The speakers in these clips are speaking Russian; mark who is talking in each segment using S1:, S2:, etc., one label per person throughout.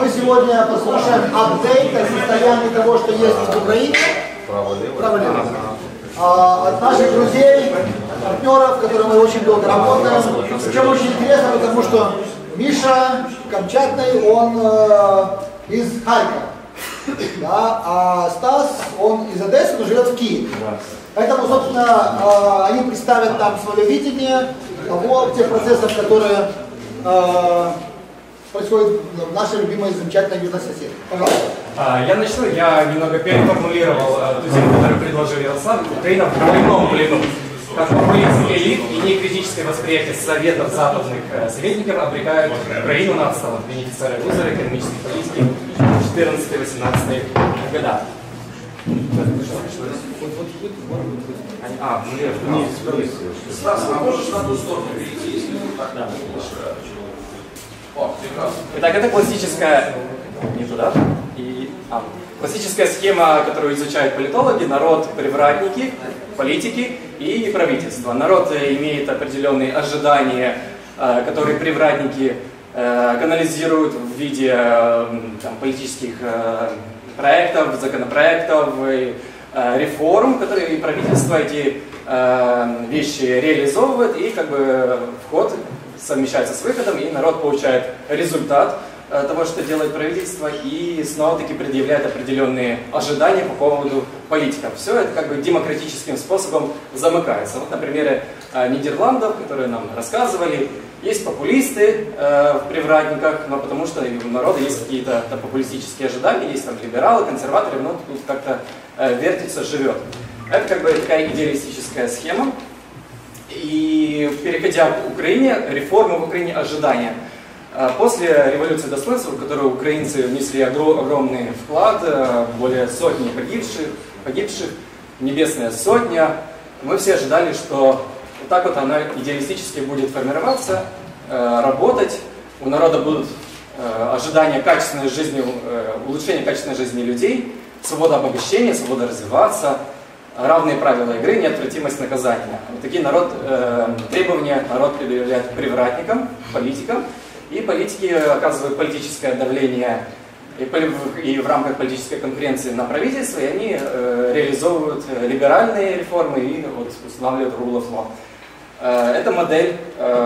S1: Мы сегодня послушаем апдейт о состоянии того, что есть в Украине. Право-лево. От наших друзей, партнеров, с которыми мы очень долго работаем. Причем очень интересно, потому что Миша Камчатный, он из Харькова. Да, а Стас, он из Одессы, но живет в Киеве. Поэтому, собственно, они представят нам свое видение того, тех процессов, которые происходят в нашей любимой замечательной южной соседке. Пожалуйста.
S2: Я начну. Я немного переформулировал ту тему, которую предложил Ярослав. Украина в двойном плену. Как популистская элит и некритическое восприятие советов западных советников обрекают Украину на отсталых бенефициары-лузеры экономической политики в 14-18 годах.
S3: Стас, а можешь на ту сторону перейти, если так надо?
S2: Итак, это классическая... Не туда. Классическая схема, которую изучают политологи: народ, привратники, политики и правительство. Народ имеет определенные ожидания, которые привратники канализируют в виде политических проектов, законопроектов, реформ, которые правительство эти вещи реализовывает, и как бы вход совмещается с выходом, и народ получает результат того, что делает правительство, и снова-таки предъявляет определенные ожидания по поводу политиков. Все это как бы демократическим способом замыкается. Вот на примере Нидерландов, которые нам рассказывали, есть популисты в привратниках, но потому что у народа есть какие-то популистические ожидания, есть там либералы, консерваторы, но тут как-то вертится, живет. Это как бы такая идеалистическая схема. И переходя к Украине, реформы в Украине, ожидания. После революции достоинства, в которую украинцы внесли огромный вклад, более сотни погибших, небесная сотня, мы все ожидали, что вот так вот она идеалистически будет формироваться, работать, у народа будут ожидания качественной жизни, улучшения качественной жизни людей, свобода обогащения, свобода развиваться, равные правила игры, неотвратимость наказания. Вот такие требования народ предъявляет привратникам, политикам, и политики оказывают политическое давление и в рамках политической конкуренции на правительство, и они реализовывают либеральные реформы и вот устанавливают rule of law. Это модель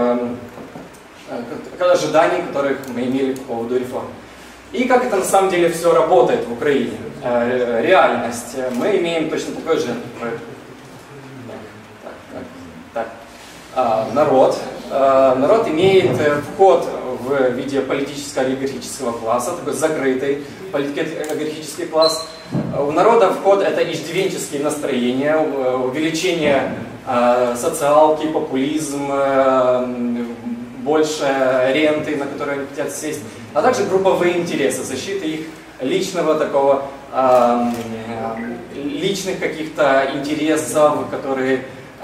S2: ожиданий, которых мы имели по поводу реформ. И как это на самом деле все работает в Украине? Реальность. Мы имеем точно такой же народ. Народ имеет вход в виде политическо-олигархического класса, такой закрытый политический класс. У народа вход — это иждивенческие настроения, увеличение социалки, популизм, больше ренты, на которые они хотят сесть, а также групповые интересы, защита их личного такого, личных каких-то интересов, которые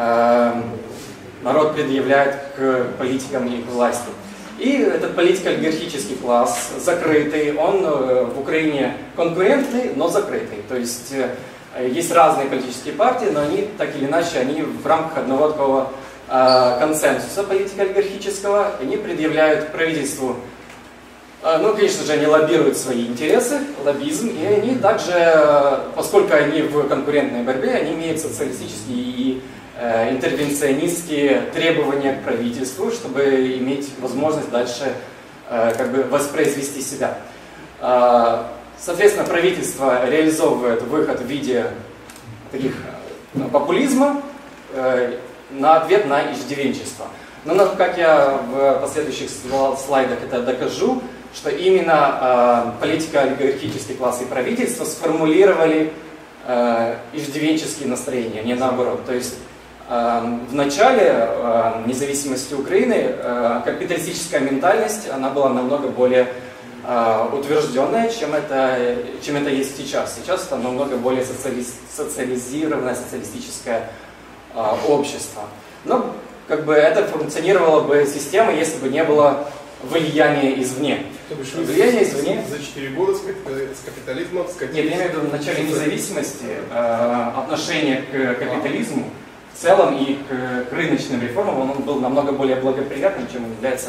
S2: народ предъявляет к политикам и к власти. И этот политико-олигархический класс закрытый, он в Украине конкурентный, но закрытый. То есть есть разные политические партии, но они так или иначе они в рамках одного такого консенсуса политико-олигархического, они предъявляют правительству, ну, конечно же, они лоббируют свои интересы, лоббизм, и они также, поскольку они в конкурентной борьбе, они имеют социалистические и интервенционистские требования к правительству, чтобы иметь возможность дальше как бы воспроизвести себя. Соответственно, правительство реализовывает выход в виде таких популизма на ответ на иждивенчество. Но, как я в последующих слайдах это докажу, что именно политико-олигархический класс и правительство сформулировали иждивенческие настроения, не наоборот. То есть в начале независимости Украины капиталистическая ментальность, она была намного более утвержденная, чем это есть сейчас. Сейчас это намного более социализированное, социалистическое общество. Но как бы это функционировала бы система, если бы не было влияния извне. Влияние извне...
S4: За 4 года с капитализмом скатились...
S2: Нет, я имею в виду в начале независимости отношение к капитализму в целом и к рыночным реформам, он был намного более благоприятным, чем он является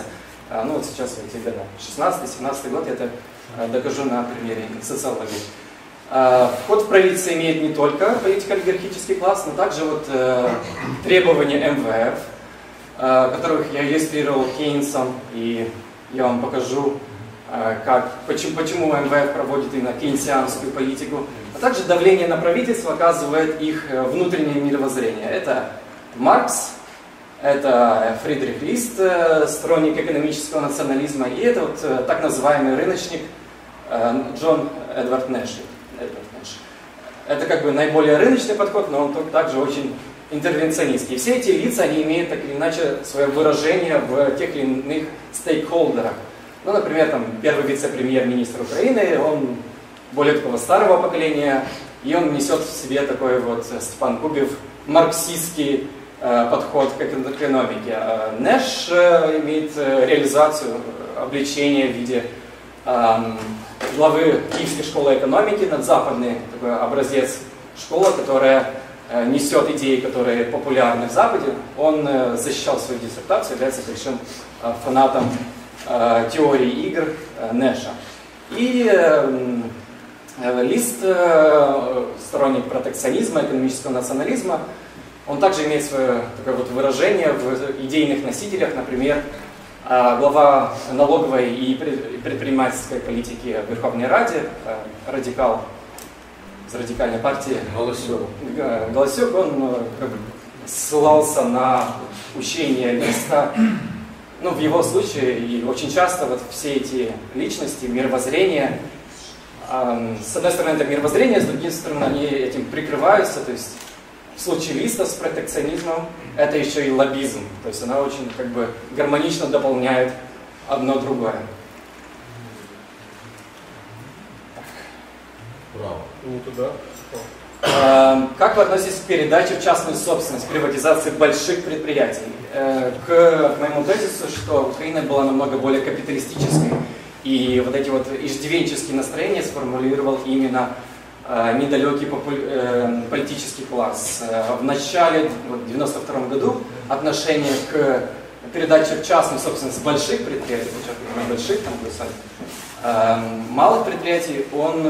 S2: Ну вот сейчас эти года, 16-17 год, я это докажу на примере социологии. Вход в правительство имеет не только политико-олигархический класс, но также вот требования МВФ, которых я иллюстрировал Кейнсом, и я вам покажу, почему МВФ проводит именно кейнсианскую политику, а также давление на правительство оказывает их внутреннее мировоззрение. Это Маркс, это Фридрих Лист, сторонник экономического национализма, и это вот так называемый рыночник Джон Эдвард Нэш. Это как бы наиболее рыночный подход, но он также очень интервенционистский. И все эти лица, они имеют так или иначе свое выражение в тех или иных стейкхолдерах. Ну, например, там, первый вице-премьер-министр Украины, он более такого старого поколения, и он несет в себе такой вот, Степан Кубев, марксистский подход к экономике. Нэш имеет реализацию, обличение в виде главы Киевской школы экономики, надзападный такой образец школы, которая несет идеи, которые популярны в Западе. Он защищал свою диссертацию, является большим фанатом теории игр Нэша. И Лист, сторонник протекционизма, экономического национализма, он также имеет свое такое вот выражение в идейных носителях, например, глава налоговой и предпринимательской политики в Верховной Раде, радикал из радикальной партии Голосюк, он как бы ссылался на учение Листа. Ну, в его случае, и очень часто вот все эти личности, мировоззрения, с одной стороны это мировоззрение, с другой стороны они этим прикрываются, то есть в случае Листа с протекционизмом это еще и лоббизм, то есть она очень как бы гармонично дополняет одно другое.
S4: Браво. Не туда.
S2: Как вы относитесь к передаче в частную собственность, приватизации больших предприятий? К моему тезису, что Украина была намного более капиталистической, и вот эти вот иждивенческие настроения сформулировал именно недалекий политический класс. В начале, в 1992 году, отношение к передаче в частную собственность больших предприятий, больших, там, малых предприятий, он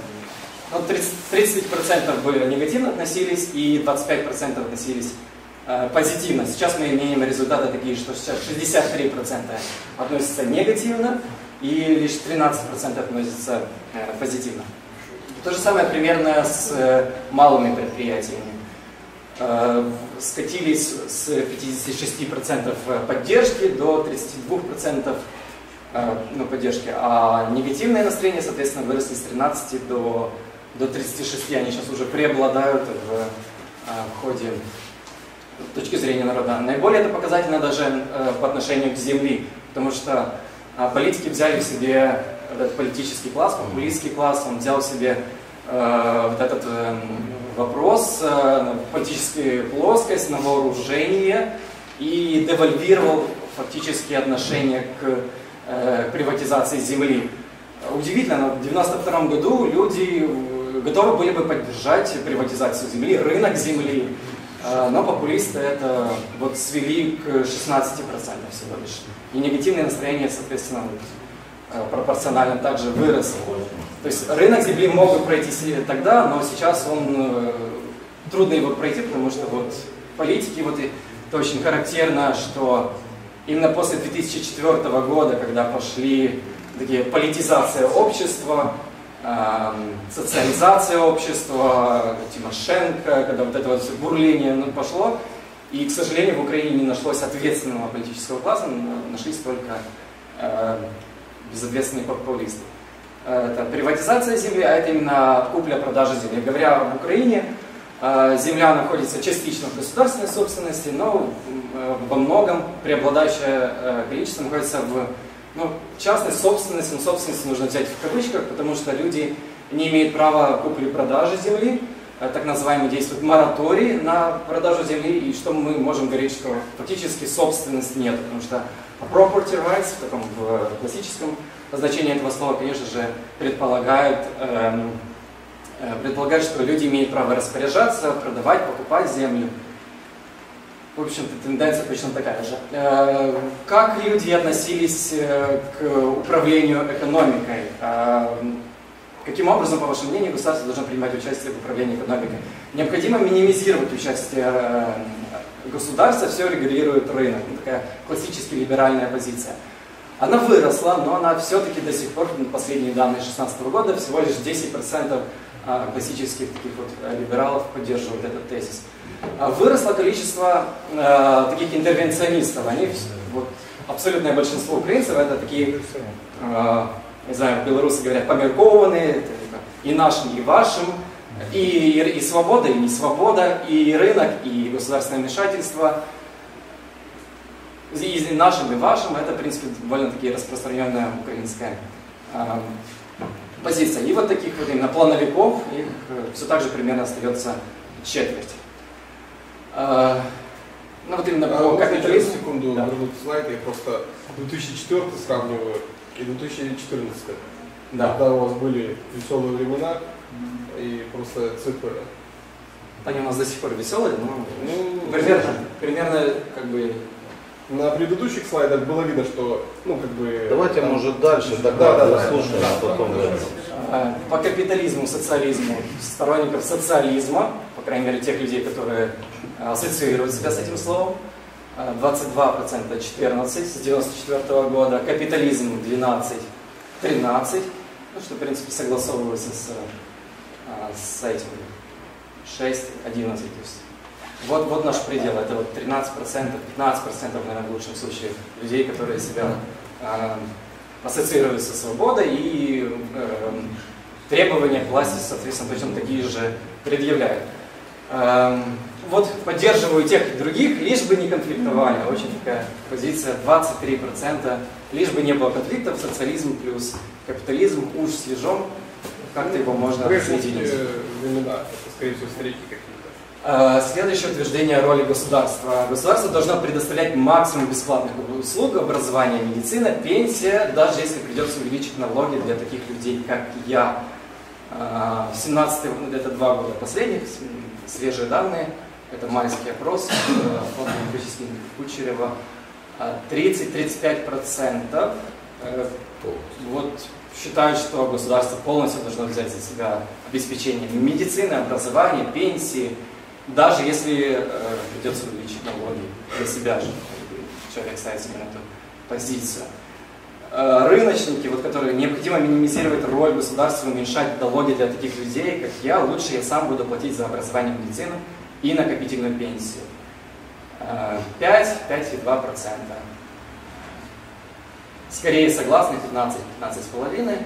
S2: 30% были негативно относились и 25% относились позитивно. Сейчас мы имеем результаты такие, что сейчас 63% относятся негативно и лишь 13% относятся позитивно. То же самое примерно с малыми предприятиями. Скатились с 56% поддержки до 32% поддержки, а негативные настроения, соответственно, выросли с 13 до 36, они сейчас уже преобладают в ходе точки зрения народа. Наиболее это показательно даже по отношению к земле, потому что политики взяли в себе этот политический класс, популистский класс, он взял в себе вот этот вопрос, политическую плоскость, на вооружение и девальвировал фактически отношение к приватизации земли. Удивительно, но в 1992 году люди готовы были бы поддержать приватизацию земли, рынок земли, но популисты это вот свели к 16% всего лишь. И негативное настроение, соответственно, пропорционально также выросло. То есть рынок земли мог бы пройти тогда, но сейчас трудно его пройти, потому что вот политики, вот это очень характерно, что именно после 2004 года, когда пошли такие политизация общества, социализация общества, Тимошенко, когда вот это вот все бурление пошло, и, к сожалению, в Украине не нашлось ответственного политического класса, нашлись только безответственные популисты. Это приватизация земли, а это именно купля-продажа земли. Говоря об Украине, земля находится частично в государственной собственности, но во многом преобладающее количество находится в частной собственности. Но собственность нужно взять в кавычках, потому что люди не имеют права купли-продажи земли. Так называемый действует мораторий на продажу земли, и что мы можем говорить, что фактически собственности нет, потому что property rights в таком классическом значении этого слова, конечно же, предполагает, что люди имеют право распоряжаться, продавать, покупать землю. В общем-то, тенденция точно такая же. Как люди относились к управлению экономикой? Каким образом, по вашему мнению, государство должно принимать участие в управлении экономикой? Необходимо минимизировать участие государства, все регулирует рынок. Такая классически либеральная позиция. Она выросла, но она все-таки до сих пор, последние данные 2016 года, всего лишь 10% классических таких вот либералов поддерживают этот тезис. Выросло количество таких интервенционистов. Они, вот, абсолютное большинство украинцев, это такие, не знаю, белорусы говорят, померкованные, и нашим, и вашим, и свобода, и не свобода, и рынок, и государственное вмешательство. И нашим, и вашим, это, в принципе, довольно-таки распространенная украинская позиция. И вот таких вот именно плановиков, их все так же примерно остается четверть. Ну вот именно по капитализму.
S4: Секунду, вернуть слайд, я просто 2004 сравниваю и 2014.
S2: Да.
S4: Когда у вас были веселые времена и просто цифры.
S2: Они у нас до сих пор веселые, но примерно как бы...
S4: На предыдущих слайдах было видно, что, ну, как бы...
S5: Давайте, может, дальше, тогда послушаем, а потом...
S2: По капитализму, социализму, сторонников социализма, по крайней мере, тех людей, которые ассоциируют себя с этим словом, 22%, 14 с 94 года, капитализм 12, 13, ну, что, в принципе, согласовывается с этим 6, 11, то есть. Вот наш предел, это вот 13%, 15%, наверное, в лучшем случае, людей, которые себя ассоциируют со свободой и требования к власти, соответственно, точно такие же предъявляют. Вот поддерживаю тех и других, лишь бы не конфликтовали. Очень такая позиция, 23%, лишь бы не было конфликтов, социализм плюс капитализм, уж свежом, как-то его можно соединить.
S4: Времена, это, скорее всего, старики какие-то.
S2: Следующее утверждение роли государства. Государство должно предоставлять максимум бесплатных услуг, образование, медицина, пенсия, даже если придется увеличить налоги для таких людей, как я. В 17 это 2 года последних, свежие данные, это майский опрос, фонд Демократический Кучерева, 30-35% вот считают, что государство полностью должно взять за себя обеспечение медицины, образования, пенсии, даже если придется увеличить налоги для себя же. Человек ставит себе на эту позицию. Рыночники, вот, которые необходимо минимизировать роль государства, уменьшать налоги для таких людей, как я, лучше я сам буду платить за образование, медицину и накопительную пенсию. 5-5,2%. Скорее согласны 15-15,5%.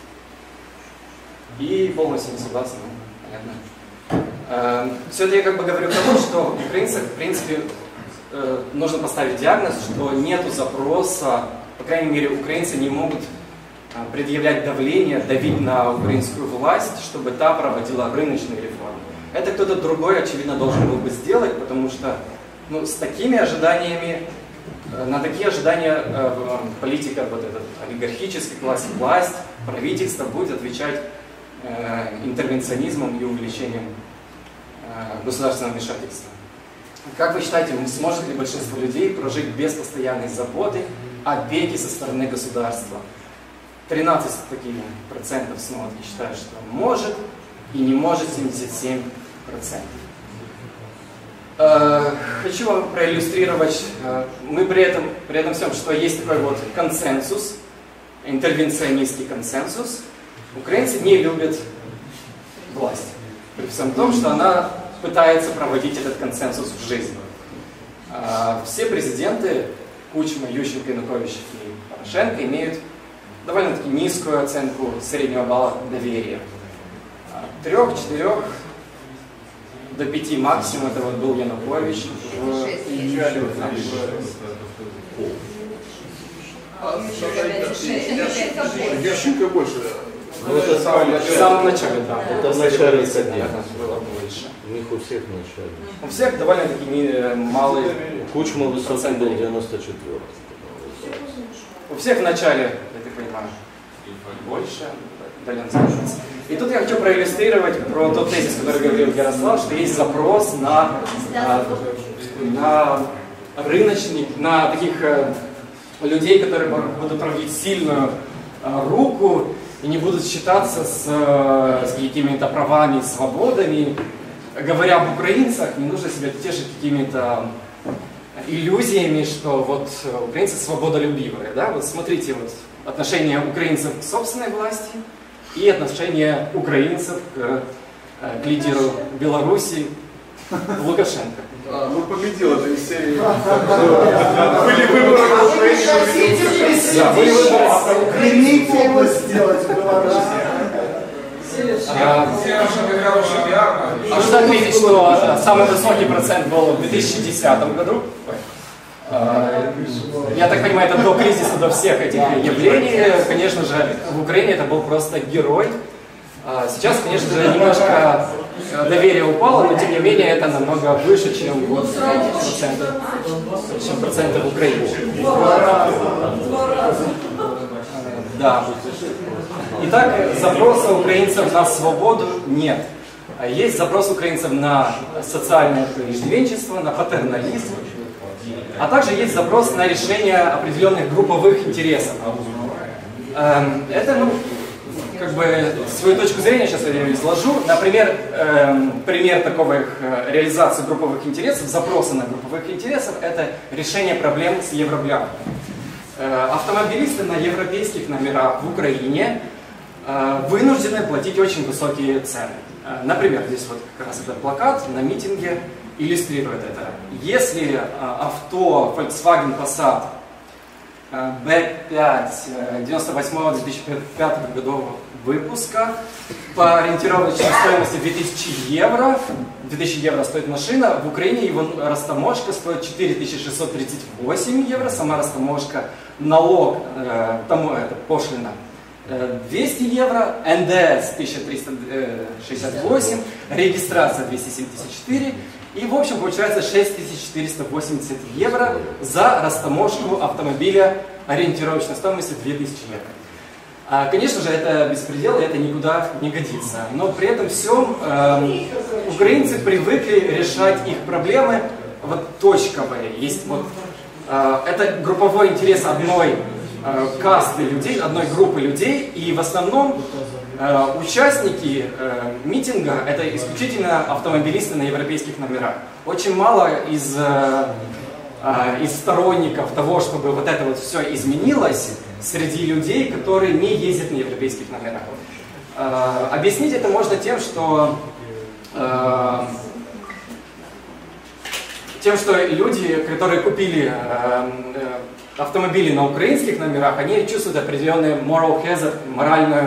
S2: И полностью не согласны, понятно. Все это я как бы говорю к тому, что украинцам, в принципе, нужно поставить диагноз, что нету запроса, по крайней мере, украинцы не могут предъявлять давление, давить на украинскую власть, чтобы та проводила рыночные реформы. Это кто-то другой, очевидно, должен был бы сделать, потому что ну, с такими ожиданиями, на такие ожидания политика, вот этот олигархический класс, власть, правительство будет отвечать интервенционизмом и увеличением государственного вмешательства. Как вы считаете, сможет ли большинство людей прожить без постоянной заботы, опеки со стороны государства? 13 таких процентов смотрят считают, что может, и не может 77%. Хочу вам проиллюстрировать, мы при этом всем, что есть такой вот консенсус, интервенционистский консенсус. Украинцы не любят власть, при всем том, что она пытается проводить этот консенсус в жизнь. Все президенты, Кучма, Ющенко, Янукович и Порошенко, имеют довольно-таки низкую оценку среднего балла доверия. 3-4 до 5 максимум, это вот был Янукович в июле.
S4: Ющенко больше.
S5: Ну, это
S2: В самом начале, да.
S5: Это в начале
S2: было больше.
S5: У них у всех в начале.
S2: У всех довольно-таки малый.
S5: Кучма высокий был 94.
S2: У всех в начале, я так понимаю, больше. И тут я хочу проиллюстрировать про тот тезис, который говорил Ярослав, что есть запрос на на рыночник, на таких людей, которые будут проводить сильную руку и не будут считаться с какими-то правами, свободами. Говоря об украинцах, не нужно себя тешить какими-то иллюзиями, что вот украинцы свободолюбивые. Да? Вот смотрите, вот отношение украинцев к собственной власти и отношение украинцев к лидеру Беларуси Лукашенко.
S4: Ну, победил этой серии. Были выборы в Украине.
S2: Да, были выборы.
S1: Примите его сделать в Беларуси.
S2: Нужно отметить, что самый высокий процент был в 2010 году. Я так понимаю, это до кризиса, до всех этих явлений. Конечно же, в Украине это был просто герой. Сейчас, конечно же, немножко доверие упало, но тем не менее это намного выше, чем вот проценты в Украине. Да. Итак, запроса украинцев на свободу нет. Есть запрос украинцев на социальное иждивенчество, на патернализм, а также есть запрос на решение определенных групповых интересов. Это, ну, как бы свою точку зрения сейчас я изложу. Например, пример такой реализации групповых интересов, запроса на групповых интересов, это решение проблем с евробляхами. Автомобилисты на европейских номерах в Украине вынуждены платить очень высокие цены. Например, здесь вот как раз этот плакат на митинге иллюстрирует это. Если авто Volkswagen Passat B5 98-2005 годов выпуска по ориентировочной стоимости 2000 евро, 2000 евро стоит машина, в Украине его растаможка стоит 4638 евро, сама растаможка, налог, тому это пошлина 200 евро, НДС 1368, регистрация 274 и в общем получается 6480 евро за растаможку автомобиля ориентировочной стоимостью 2000 евро. Конечно же, это беспредел, и это никуда не годится. Но при этом всем украинцы привыкли решать их проблемы вот точковые. Есть вот, это групповой интерес одной касты людей, одной группы людей, и в основном участники митинга это исключительно автомобилисты на европейских номерах. Очень мало из сторонников того, чтобы вот это вот все изменилось среди людей, которые не ездят на европейских номерах. Объяснить это можно тем, что люди, которые купили автомобили на украинских номерах, они чувствуют определенный moral hazard, моральную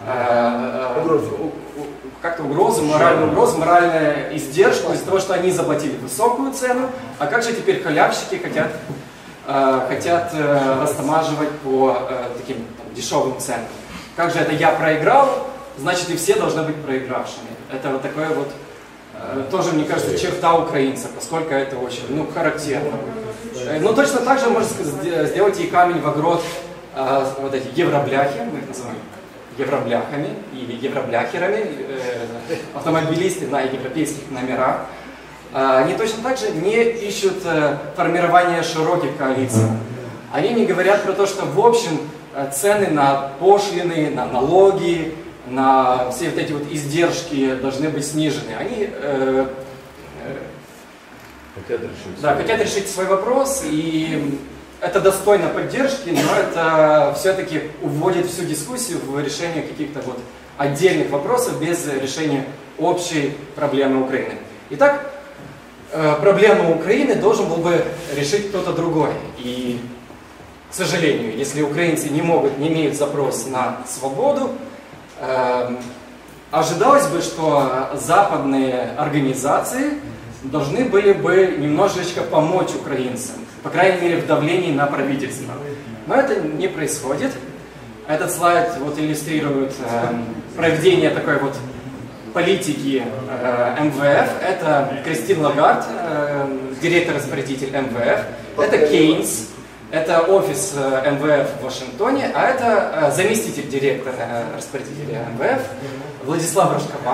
S2: как-то угрозу, моральную угрозу, моральную издержку из-за того, что они заплатили высокую цену, а как же теперь халявщики хотят растамаживать по таким дешевым ценам. Как же это я проиграл, значит и все должны быть проигравшими. Это вот такое вот, тоже, мне кажется, черта украинцев, поскольку это очень, характерно. Но точно так же можно сделать и камень в огород вот эти евробляхи, мы их называем евробляхами или евробляхерами, автомобилисты на европейских номерах. Они точно так же не ищут формирования широких коалиций. Они не говорят про то, что в общем цены на пошлины, на налоги, на все вот эти вот издержки должны быть снижены. Они хотят решить свой вопрос, и это достойно поддержки, но это все-таки уводит всю дискуссию в решение каких-то вот отдельных вопросов без решения общей проблемы Украины. Итак, проблему Украины должен был бы решить кто-то другой. И, к сожалению, если украинцы не имеют запрос на свободу, ожидалось бы, что западные организации должны были бы немножечко помочь украинцам, по крайней мере в давлении на правительство. Но это не происходит. Этот слайд вот иллюстрирует проведение такой вот политики МВФ. Это Кристин Лагард, директор-распорядитель МВФ. Это Кейнс, это офис МВФ в Вашингтоне. А это заместитель директора-распорядителя МВФ Владислав Рашкован.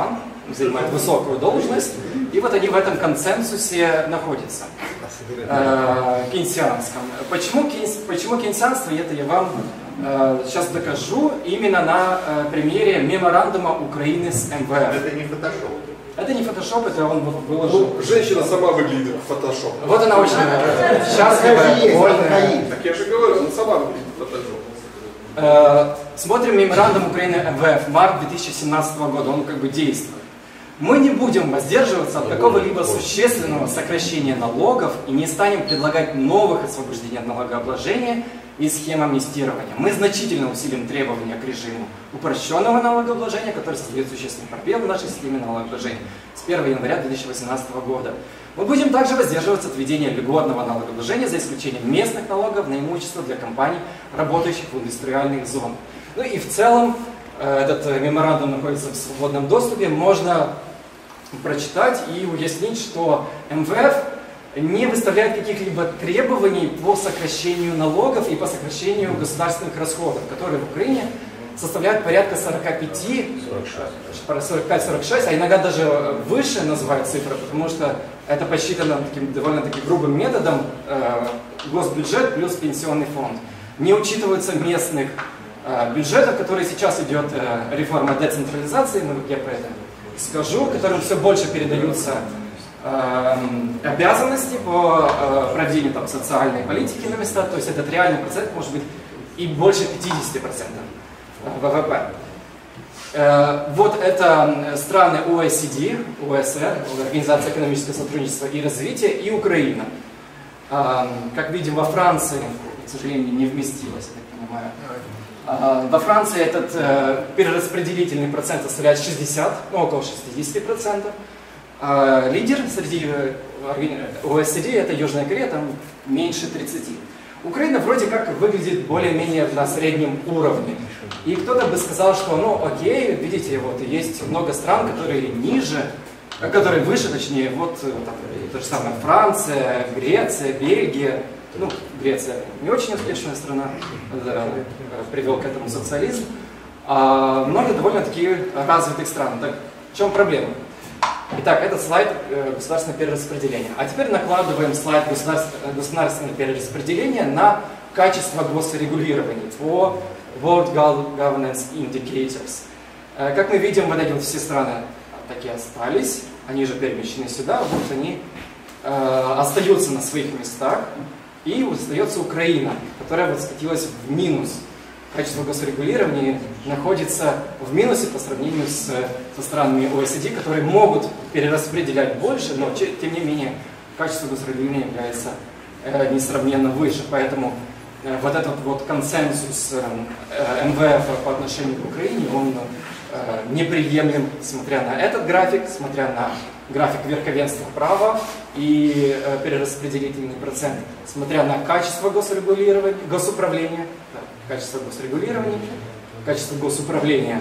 S2: занимают высокую должность, и вот они в этом консенсусе находятся, кейнсианском. Почему кейнсианство, это я вам сейчас докажу именно на примере меморандума Украины с МВФ.
S6: Это не фотошоп.
S2: Это не фотошоп, это он выложил.
S4: Ну, женщина сама выглядит как фотошоп.
S2: Вот она очень счастливая, вольная.
S4: Так я же говорю, она сама выглядит как фотошоп.
S2: Смотрим меморандум Украины МВФ, март 2017 года, он как бы действует. Мы не будем воздерживаться от какого-либо существенного сокращения налогов и не станем предлагать новых освобождений от налогообложения и схем амнистирования. Мы значительно усилим требования к режиму упрощенного налогообложения, который создает существенный пробел в нашей системе налогообложения с 1 января 2018 года. Мы будем также воздерживаться от введения льготного налогообложения за исключением местных налогов на имущество для компаний, работающих в индустриальных зонах. Ну и в целом этот меморандум находится в свободном доступе, можно прочитать и уяснить, что МВФ не выставляет каких-либо требований по сокращению налогов и по сокращению государственных расходов, которые в Украине составляют порядка 45-46, а иногда даже выше называют цифры, потому что это посчитано таким довольно-таки грубым методом госбюджет плюс пенсионный фонд. Не учитываются местных бюджетов, которые сейчас идет реформа децентрализации, я про это скажу, которым все больше передаются обязанности по проведению там, социальной политики на местах, то есть этот реальный процент может быть и больше 50% ВВП. Вот это страны ОСД, ОСР, Организация экономического сотрудничества и развития, и Украина. Как видим, во Франции, к сожалению, не вместилось, я так понимаю. Во Франции этот перераспределительный процент составляет 60, ну около 60%. Лидер среди ОСД это Южная Корея, там меньше 30%. Украина вроде как выглядит более-менее на среднем уровне. И кто-то бы сказал, что ну окей, видите, вот есть много стран, которые ниже, которые выше, точнее, вот там, то же самое Франция, Греция, Бельгия. Ну, Греция не очень успешная страна, привел к этому социализм. А много довольно-таки развитых стран. Так, в чем проблема? Итак, этот слайд государственного перераспределения. А теперь накладываем слайд государственного перераспределения на качество госрегулирования по World Governance Indicators. Как мы видим, вот эти вот все страны такие остались, они же перемещены сюда, вот они остаются на своих местах. И остается Украина, которая вот скатилась в минус. Качество госрегулирования находится в минусе по сравнению со странами ОСД, которые могут перераспределять больше, но тем не менее качество госрегулирования является несравненно выше. Поэтому вот этот вот консенсус МВФ по отношению к Украине, он неприемлем, смотря на этот график, смотря на график верховенства права и перераспределительный процент, смотря на качество госрегулирования, госуправления, качество госрегулирования, качество госуправления.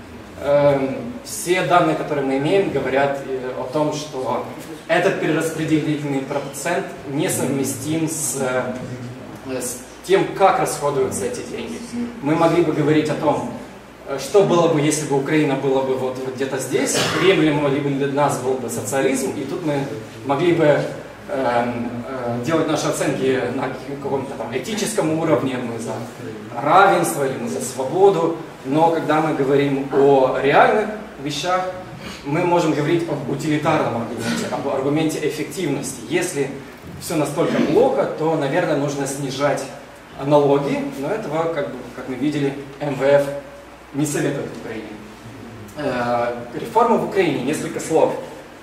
S2: Все данные, которые мы имеем, говорят о том, что этот перераспределительный процент несовместим с тем, как расходуются эти деньги. Мы могли бы говорить о том, что было бы, если бы Украина была бы вот где-то здесь, приемлемо ли бы для нас был бы социализм, и тут мы могли бы делать наши оценки на каком-то там этическом уровне, мы за равенство или мы за свободу, но когда мы говорим о реальных вещах, мы можем говорить об утилитарном аргументе, об аргументе эффективности. Если все настолько плохо, то, наверное, нужно снижать налоги, но этого, как мы видели, МВФ не советует Украине. Реформы в Украине, несколько слов.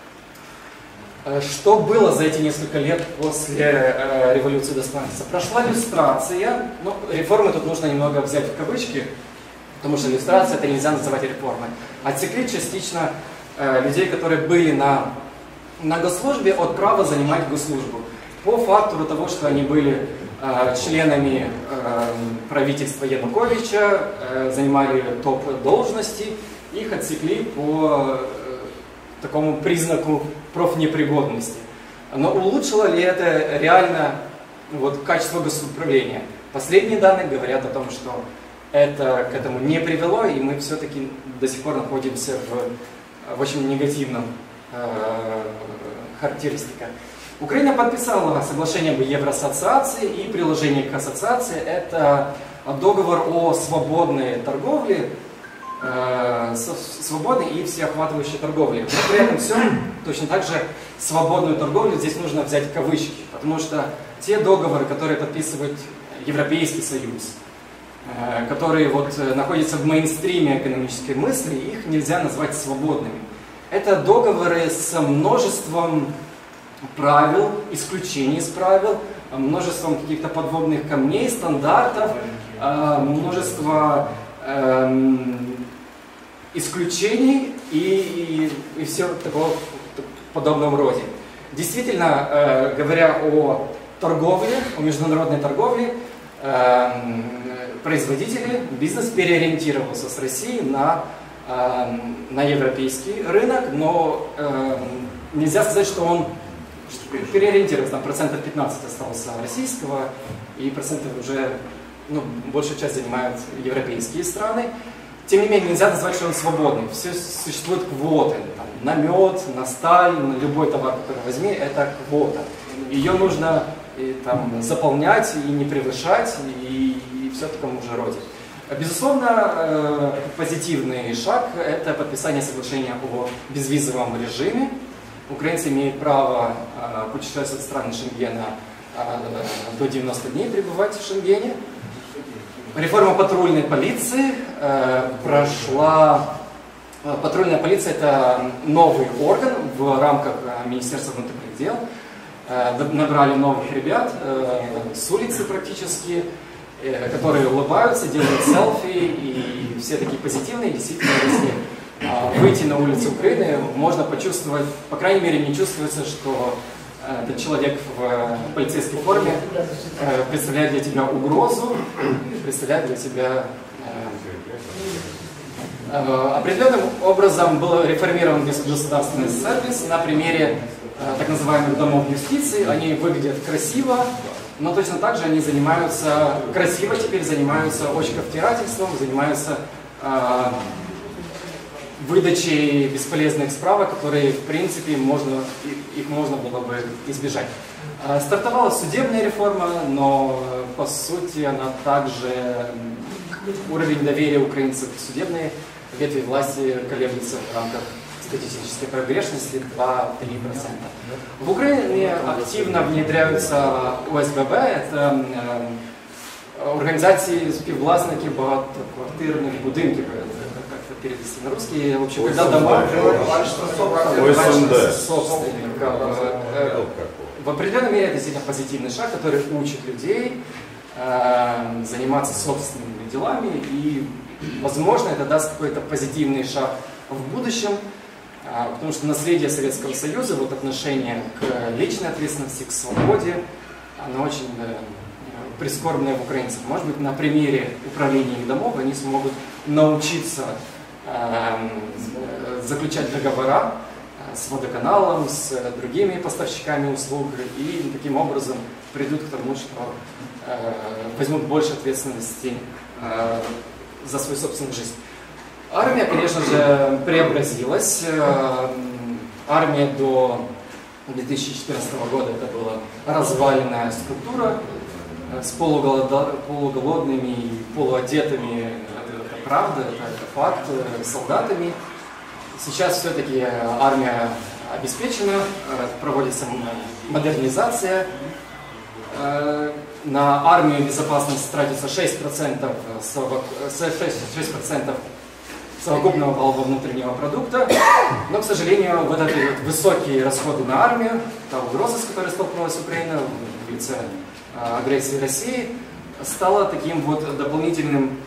S2: Что было за эти несколько лет после революции достоинства? Прошла люстрация, но реформы тут нужно немного взять в кавычки, потому что люстрация это нельзя называть реформой. Отсекли частично людей, которые были на госслужбе, от права занимать госслужбу. По факту того, что они были членами правительства Януковича, занимали топ-должности, их отсекли по такому признаку профнепригодности. Но улучшило ли это реально вот, качество госуправления? Последние данные говорят о том, что это к этому не привело, и мы все-таки до сих пор находимся в в очень негативном характеристика. Украина подписала соглашение об Евроассоциации, и приложение к ассоциации – это договор о свободной торговле, свободной и всеохватывающей торговле. Но при этом всем точно так же свободную торговлю здесь нужно взять кавычки, потому что те договоры, которые подписывает Европейский Союз, которые вот находятся в мейнстриме экономической мысли, их нельзя назвать свободными. Это договоры с множеством правил, исключений из правил, множеством каких-то подводных камней, стандартов, множество исключений и все такого подобном роде. Действительно, говоря о торговле, о международной торговле, производители, бизнес переориентировался с России на европейский рынок, но нельзя сказать, что он переориентировался, там процентов 15 осталось российского, и процентов уже, большую часть занимают европейские страны. Тем не менее, нельзя назвать, что он свободный. Все существуют квоты. На мед, на сталь, на любой товар, который возьми, это квота. Ее нужно заполнять и не превышать, и все в таком же роде. Безусловно, позитивный шаг – это подписание соглашения о безвизовом режиме. Украинцы имеют право путешествовать в страны Шенгена до 90 дней, пребывать в Шенгене. Реформа патрульной полиции прошла. Патрульная полиция – это новый орган в рамках Министерства внутренних дел. Набрали новых ребят с улицы практически, которые улыбаются, делают селфи, и все такие позитивные. Действительно, если выйти на улицу Украины, можно почувствовать, по крайней мере, не чувствуется, что этот человек в полицейской форме представляет для тебя угрозу, представляет для тебя... Определенным образом был реформирован государственный сервис на примере так называемых домов юстиции. Они выглядят красиво, но точно так же они занимаются, красиво теперь занимаются очковтирательством, занимаются выдачей бесполезных справок, которые, в принципе, их можно было бы избежать. Стартовала судебная реформа, но, по сути, она также... Уровень доверия украинцев к судебной ветви власти колеблется в рамках статистической погрешности 2-3%. В Украине активно внедряются ОСББ, это организации співвласники багатоквартирних будинків, как-то перевести на русский. В общем, когда дома в определенной мере это действительно позитивный шаг, который учит людей заниматься собственными делами, и, возможно, это даст какой-то позитивный шаг в будущем, потому что наследие Советского Союза, вот отношение к личной ответственности, к свободе, оно очень прискорбное в украинцах. Может быть, на примере управления их домов они смогут научиться заключать договора с водоканалом, с другими поставщиками услуг, и таким образом придут к тому, что возьмут больше ответственности за свою собственную жизнь. Армия, конечно же, преобразилась. Армия до 2014 года это была разваленная структура с полуголодными и полуодетыми, это правда, это факт, солдатами. Сейчас все-таки армия обеспечена, проводится модернизация. На армию безопасности тратится 6% совокупного валового внутреннего продукта, но, к сожалению, вот эти вот высокие расходы на армию, та угроза, с которой столкнулась Украина в лице агрессии России, стала таким вот дополнительным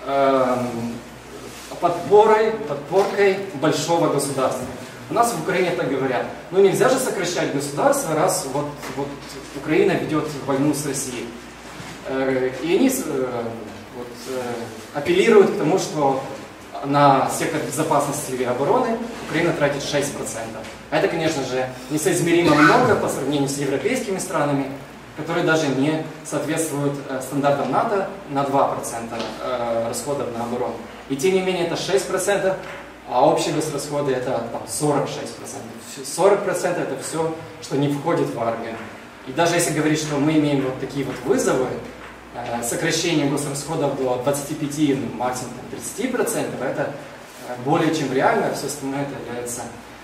S2: подпоркой большого государства. У нас в Украине так говорят: ну нельзя же сокращать государство, раз вот Украина ведет войну с Россией. И они апеллируют к тому, что на сектор безопасности и обороны Украина тратит 6%. Это, конечно же, несоизмеримо много по сравнению с европейскими странами, которые даже не соответствуют стандартам НАТО на 2% расходов на оборону. И тем не менее это 6% а общие госрасходы это там 46%. 40% это все, что не входит в армию. И даже если говорить, что мы имеем вот такие вот вызовы, сокращение госрасходов до 25, максимум 30%, это более чем реально, все остальное это является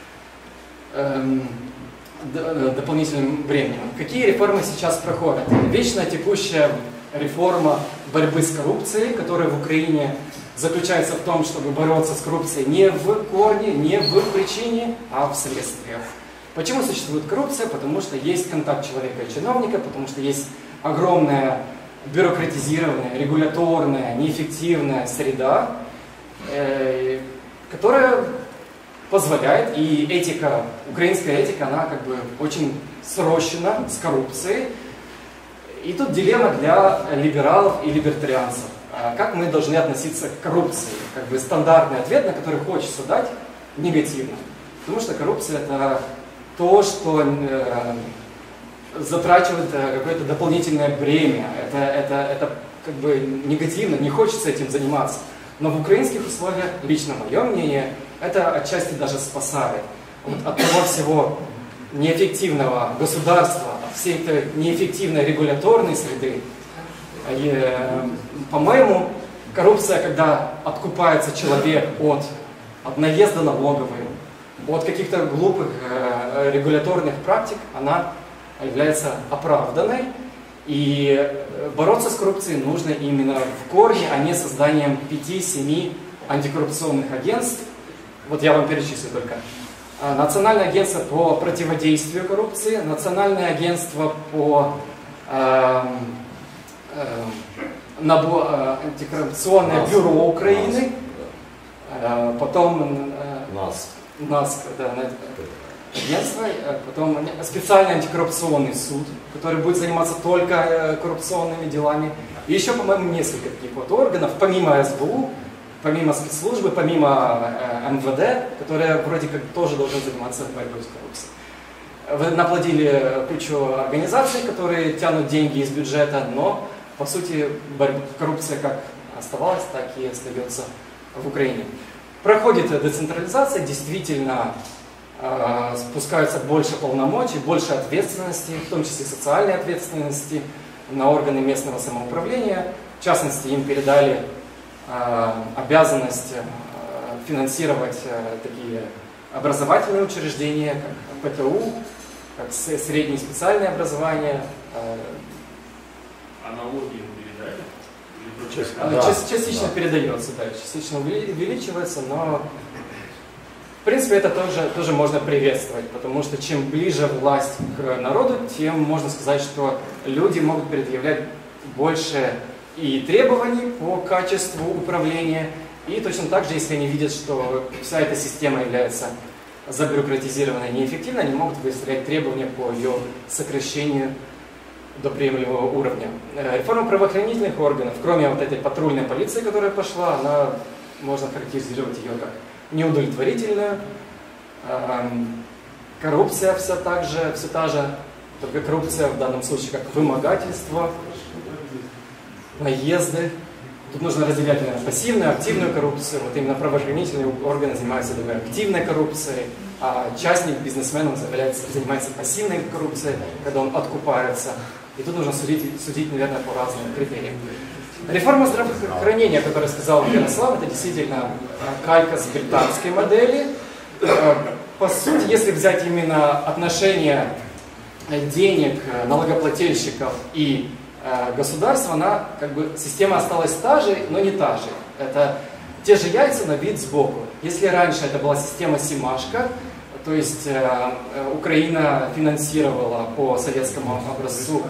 S2: дополнительным временем. Какие реформы сейчас проходят? Вечно текущая реформа борьбы с коррупцией, которая в Украине заключается в том, чтобы бороться с коррупцией не в корне, не в причине, а в следствиях. Почему существует коррупция? Потому что есть контакт человека и чиновника, потому что есть огромная бюрократизированная, регуляторная, неэффективная среда, которая позволяет, и этика, украинская этика, она как бы очень срощена с коррупцией. И тут дилемма для либералов и либертарианцев. Как мы должны относиться к коррупции? Как бы стандартный ответ, на который хочется дать, негативно. Потому что коррупция это то, что затрачивает какое-то дополнительное бремя. Это как бы негативно, не хочется этим заниматься. Но в украинских условиях, лично мое мнение, это отчасти даже спасает. Вот от того всего неэффективного государства, от всей этой неэффективной регуляторной среды, по-моему, коррупция, когда откупается человек от наезда налоговой, от каких-то глупых регуляторных практик, она является оправданной. И бороться с коррупцией нужно именно в корне, а не созданием 5-7 антикоррупционных агентств. Вот я вам перечислю только. Национальное агентство по противодействию коррупции, Национальное агентство по антикоррупционное бюро Украины, потом НАСК, агентство, потом специальный антикоррупционный суд, который будет заниматься только коррупционными делами. И еще, по-моему, несколько таких вот органов, помимо СБУ, помимо спецслужбы, помимо МВД, которые вроде как тоже должны заниматься борьбой с коррупцией. Вы наплодили кучу организаций, которые тянут деньги из бюджета, но, по сути, коррупция как оставалась, так и остается в Украине. Проходит децентрализация, действительно спускаются больше полномочий, больше ответственности, в том числе социальной ответственности на органы местного самоуправления. В частности, им передали обязанность финансировать такие образовательные учреждения, как ПТУ, как среднее специальное образование.
S3: А налоги ему передали?
S2: Частично передается, да, частично увеличивается, но в принципе это тоже можно приветствовать, потому что чем ближе власть к народу, тем можно сказать, что люди могут предъявлять больше и требований по качеству управления, и точно так же, если они видят, что вся эта система является забюрократизированной и неэффективной, они могут выставлять требования по ее сокращению до приемлемого уровня. Реформа правоохранительных органов, кроме вот этой патрульной полиции, которая пошла, она, можно характеризовать ее как неудовлетворительную. Коррупция все та же, только коррупция в данном случае как вымогательство, наезды. Тут нужно разделять, наверное, пассивную, активную коррупцию. Вот именно правоохранительные органы занимаются такой активной коррупцией, а частник, бизнесмен, он занимается пассивной коррупцией, когда он откупается. И тут нужно судить, наверное, по разным критериям. Реформа здравоохранения, о которой сказал Ярослав, это действительно калька с британской модели. По сути, если взять именно отношение денег налогоплательщиков и государства, она, как бы, система осталась та же, но не та же. Это те же яйца, но вид сбоку. Если раньше это была система Симашко, то есть Украина финансировала по советскому образцу,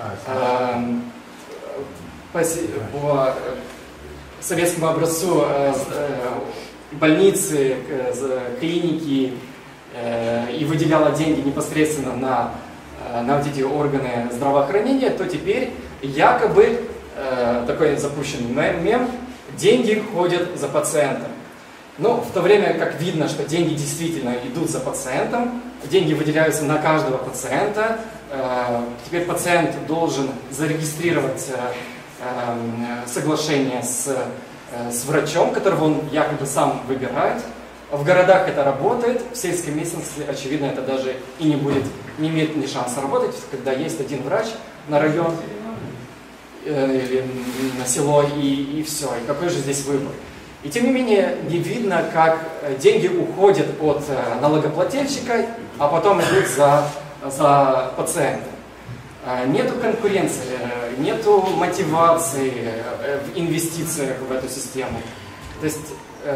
S2: больницы, клиники и выделяла деньги непосредственно на вот эти органы здравоохранения, то теперь якобы такой запущенный мем, деньги ходят за пациентом. Но в то время как видно, что деньги действительно идут за пациентом, деньги выделяются на каждого пациента, теперь пациент должен зарегистрировать соглашение с врачом, которого он якобы сам выбирает. В городах это работает, в сельской местности, очевидно, это даже и не имеет ни шанса работать, когда есть один врач на район или на село и все. И какой же здесь выбор? И тем не менее не видно, как деньги уходят от налогоплательщика, а потом идут за пациентом. Нету конкуренции, нету мотивации в инвестициях в эту систему. То есть,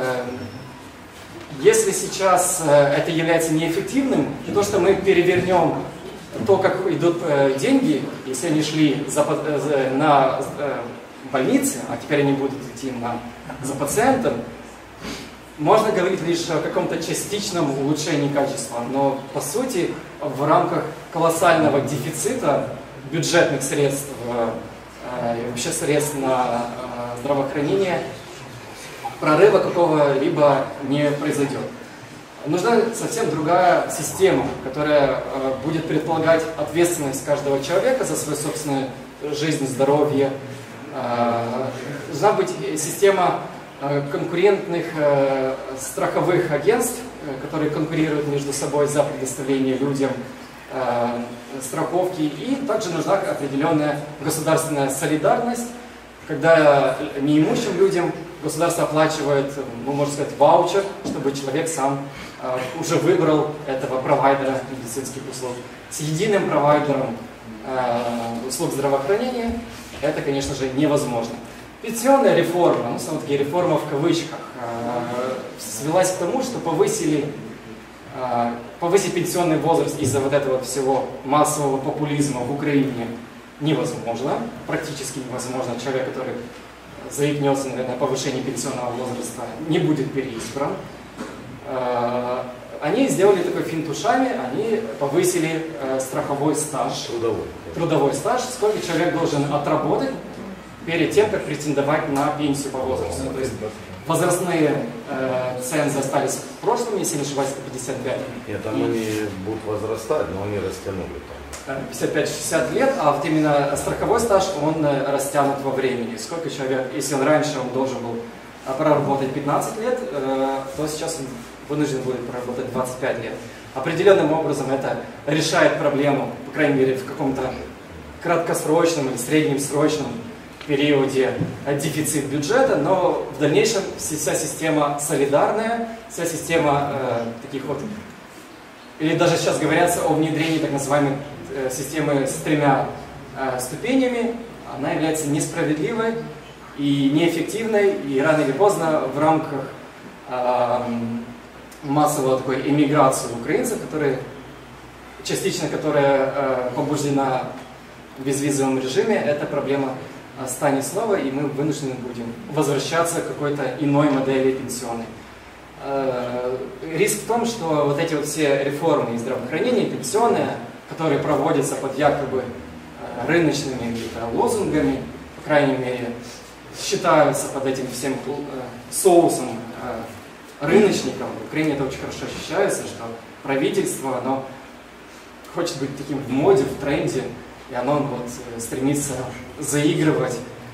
S2: если сейчас это является неэффективным, то, что мы перевернем то, как идут деньги, если они шли на больницы, а теперь они будут идти за пациентом, можно говорить лишь о каком-то частичном улучшении качества, но по сути в рамках колоссального дефицита бюджетных средств и вообще средств на здравоохранение прорыва какого-либо не произойдет. Нужна совсем другая система, которая будет предполагать ответственность каждого человека за свою собственную жизнь, здоровье. Должна быть система конкурентных страховых агентств, которые конкурируют между собой за предоставление людям страховки. И также нужна определенная государственная солидарность, когда неимущим людям государство оплачивает, ну, можно сказать, ваучер, чтобы человек сам уже выбрал этого провайдера медицинских услуг. С единым провайдером услуг здравоохранения это, конечно же, невозможно. Пенсионная реформа, ну, все-таки реформа в кавычках, свелась к тому, что повысить пенсионный возраст из-за вот этого всего массового популизма в Украине невозможно, практически невозможно. Человек, который заикнется, наверное, о повышении пенсионного возраста, не будет переизбран. Они сделали такой финт ушами, они повысили страховой стаж. Трудовой стаж, сколько человек должен отработать перед тем, как претендовать на пенсию по возрасту. То есть возрастные цензы остались в прошлом, если не ошибаюсь, это 55.
S5: Нет, там они будут возрастать, но они растянули там.
S2: 55-60 лет, а вот именно страховой стаж, он растянут во времени. Сколько человек, если он раньше он должен был проработать 15 лет, то сейчас он вынужден будет проработать 25 лет. Определенным образом это решает проблему, по крайней мере, в каком-то краткосрочном или среднесрочном периоде дефицит бюджета, но в дальнейшем вся система солидарная, вся система таких вот, или даже сейчас говорится о внедрении так называемой системы с 3 ступенями, она является несправедливой и неэффективной, и рано или поздно в рамках массовой такой эмиграции украинцев, которая побуждена в безвизовом режиме, эта проблема станет снова, и мы вынуждены будем возвращаться к какой-то иной модели пенсионной. Риск в том, что вот эти вот все реформы и здравоохранения, и пенсионные, которые проводятся под якобы рыночными лозунгами, по крайней мере, считаются под этим всем соусом рыночников. В Украине это очень хорошо ощущается, что правительство, оно хочет быть таким в моде, в тренде, и оно вот стремится заигрывать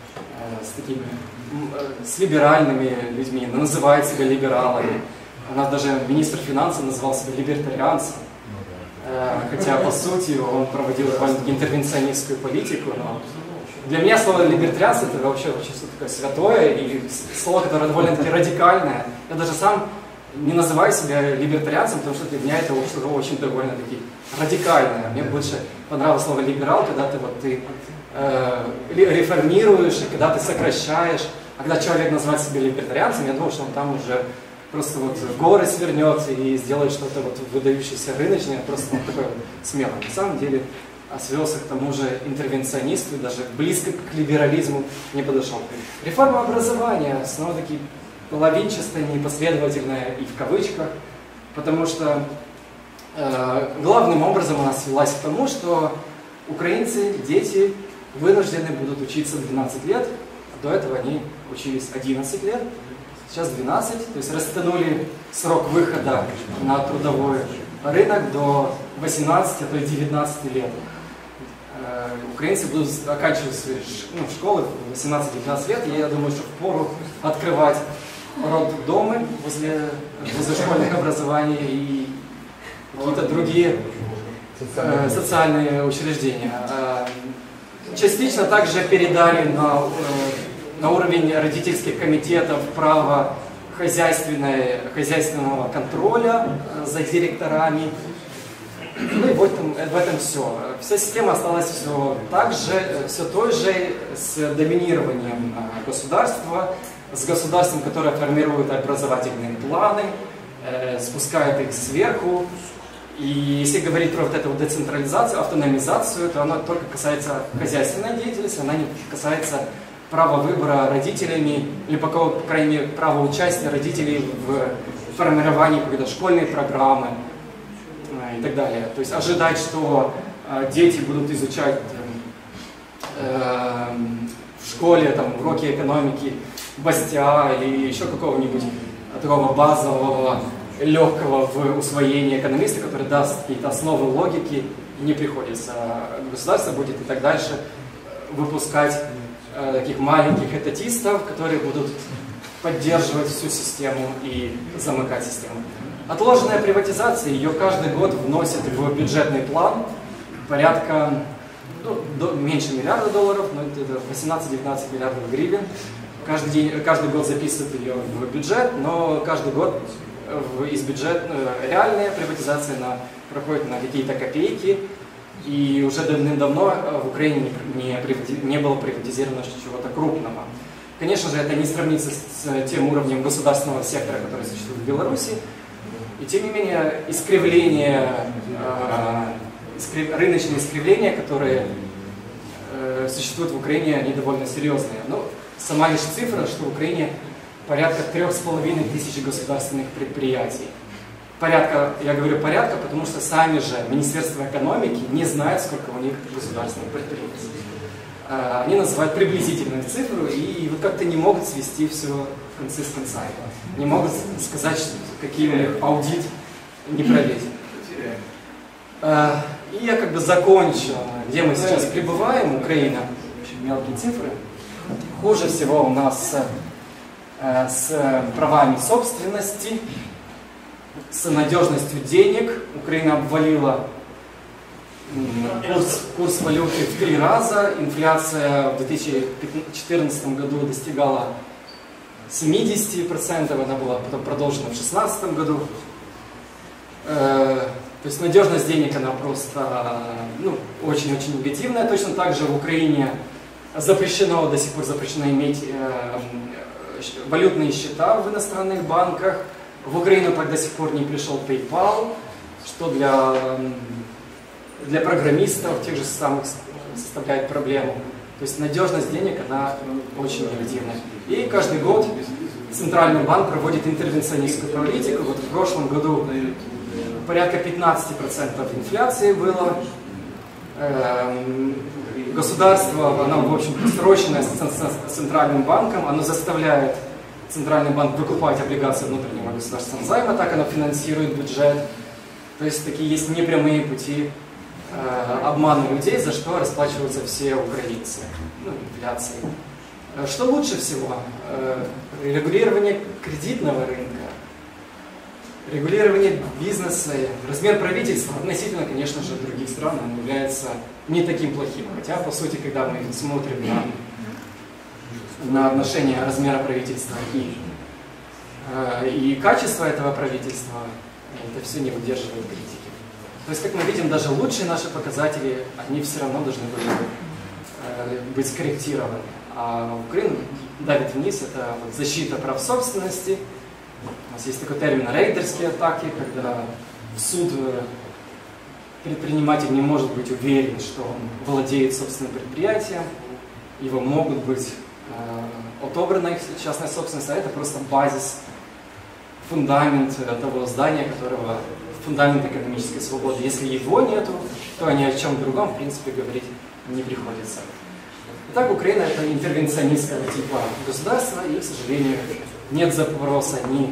S2: с либеральными людьми, оно называет себя либералами. У нас даже министр финансов называл себя либертарианцем, хотя по сути он проводил довольно-таки интервенционистскую политику. Но для меня слово либертарианство это вообще что-то такое святое, и слово, которое довольно-таки радикальное. Я даже сам не называю себя либертарианцем, потому что для меня это что-то очень довольно-таки радикальное. Мне больше понравилось слово либерал, когда ты реформируешь, и когда ты сокращаешь. А когда человек называет себя либертарианцем, я думал, что он там уже просто вот горы свернет и сделает что-то вот выдающееся рыночное, просто вот такое вот смелое. На самом деле свелся к тому же интервенционисту, даже близко к либерализму не подошел. Реформа образования снова-таки половинчатая, непоследовательная и в кавычках, потому что главным образом она свелась к тому, что украинцы, дети вынуждены будут учиться 12 лет, до этого они учились 11 лет, сейчас 12, то есть растянули срок выхода на трудовой рынок до 18, а то и 19 лет. Украинцы будут оканчивать свои школы в 18-19 лет, и я думаю, что впору открывать роддомы возле школьных образований и какие-то другие социальные учреждения. Частично также передали на уровень родительских комитетов право хозяйственного контроля за директорами. Ну и в этом все. Вся система осталась все той же, с доминированием государства, с государством, которое формирует образовательные планы, спускает их сверху. И если говорить про вот эту децентрализацию, автономизацию, то она только касается хозяйственной деятельности, она не касается права выбора родителями, или, по крайней мере, права участия родителей в формировании какой-то школьной программы и так далее. То есть ожидать, что дети будут изучать в школе уроки экономики Бастиа или еще какого-нибудь такого базового, легкого в усвоении экономиста, который даст какие-то основы логики, не приходится. Государство будет и так дальше выпускать таких маленьких этатистов, которые будут поддерживать всю систему и замыкать систему. Отложенная приватизация, ее каждый год вносят в бюджетный план порядка, меньше $1 миллиарда, но это 18-19 миллиардов гривен. Каждый год записывают ее в бюджет, но каждый год из бюджета реальная приватизация проходит на какие-то копейки. И уже давным-давно в Украине не было приватизировано чего-то крупного. Конечно же, это не сравнится с тем уровнем государственного сектора, который существует в Беларуси. И тем не менее, рыночные искривления, которые существуют в Украине, они довольно серьезные. Но сама лишь цифра, что в Украине порядка 3500 государственных предприятий. Я говорю порядка, потому что сами же Министерство экономики не знает, сколько у них государственных предприятий. Они называют приблизительную цифру и вот как-то не могут свести все концы с концами. Не могут сказать, какие у них аудит не проведен. И я закончу, где мы сейчас пребываем, Украина. Очень мелкие цифры. Хуже всего у нас с правами собственности, с надежностью денег. Украина обвалила курс валюты в 3 раза. Инфляция в 2014 году достигала 70%, она была потом продолжена в 2016 году. То есть надежность денег, она просто очень-очень негативная. Точно так же в Украине до сих пор запрещено иметь валютные счета в иностранных банках. В Украину так до сих пор не пришел PayPal, что для программистов тех же самых составляет проблему. То есть надежность денег, она очень негативная. И каждый год Центральный банк проводит интервенционистскую политику. Вот в прошлом году порядка 15% инфляции было. Государство, оно, в общем, срочное с Центральным банком, оно заставляет Центральный банк выкупать облигации внутреннего государственного займа, так оно финансирует бюджет. То есть такие есть непрямые пути обмана людей, за что расплачиваются все украинцы. Инфляцией. Что лучше всего? Регулирование кредитного рынка, регулирование бизнеса, размер правительства относительно, конечно же, других стран, он является не таким плохим. Хотя, по сути, когда мы смотрим на отношение размера правительства и качество этого правительства, это все не выдерживает критики. То есть, как мы видим, даже лучшие наши показатели, они все равно должны были быть скорректированы. А Украину давит вниз, это защита прав собственности. У нас есть такой термин рейдерские атаки, когда в суд предприниматель не может быть уверен, что он владеет собственным предприятием, его могут быть отобрана их частная собственность, а это просто базис, фундамент того здания, которого фундамент экономической свободы. Если его нету, то ни о чем другом, в принципе, говорить не приходится. Итак, Украина — это интервенционистского типа государства, и, к сожалению, нет запроса ни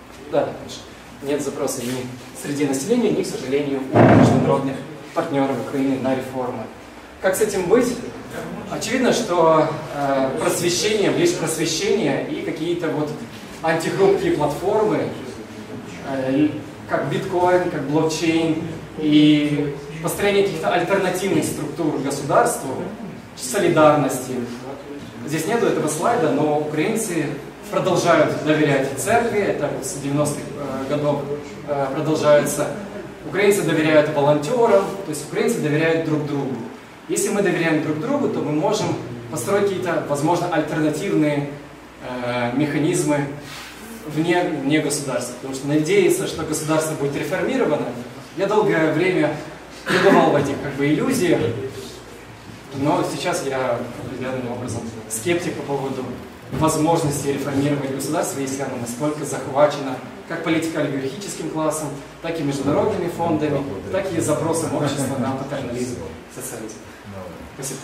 S2: среди населения, ни, к сожалению, у международных партнеров Украины на реформы. Как с этим быть? Очевидно, что лишь просвещение и какие-то антихрупкие платформы, как биткоин, как блокчейн, и построение каких-то альтернативных структур государству, солидарности. Здесь нету этого слайда, но украинцы продолжают доверять церкви, это с 90-х годов продолжается. Украинцы доверяют волонтерам, то есть украинцы доверяют друг другу. Если мы доверяем друг другу, то мы можем построить какие-то, возможно, альтернативные механизмы вне государства. Потому что надеяться, что государство будет реформировано, я долгое время пребывал в этих иллюзиях, но сейчас я определенным образом скептик по поводу возможности реформировать государство, если оно настолько захвачено как политико-олигархическим классом, так и международными фондами, так и запросом общества на патернализм, социализм. Спасибо.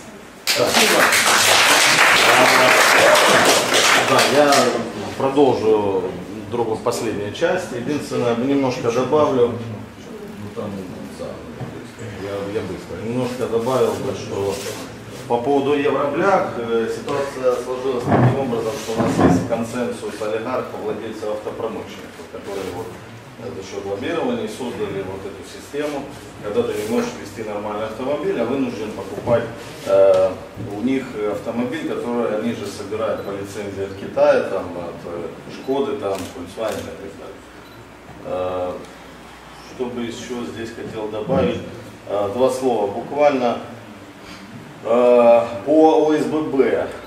S5: Да, я продолжу другую последнюю часть. Единственное, немножко добавлю. Я быстро. Немножко добавил бы, что по поводу евроблях ситуация сложилась таким образом, что у нас есть консенсус олигархов, владельцев автопромышленников, которые за счет лоббирования создали эту систему, когда ты не можешь вести нормальный автомобиль, а вынужден покупать у них автомобиль, который они же собирают по лицензии от Китая, там, от Шкоды, там, Volkswagen и так далее. Что бы еще здесь хотел добавить? Два слова буквально. По ОСББ,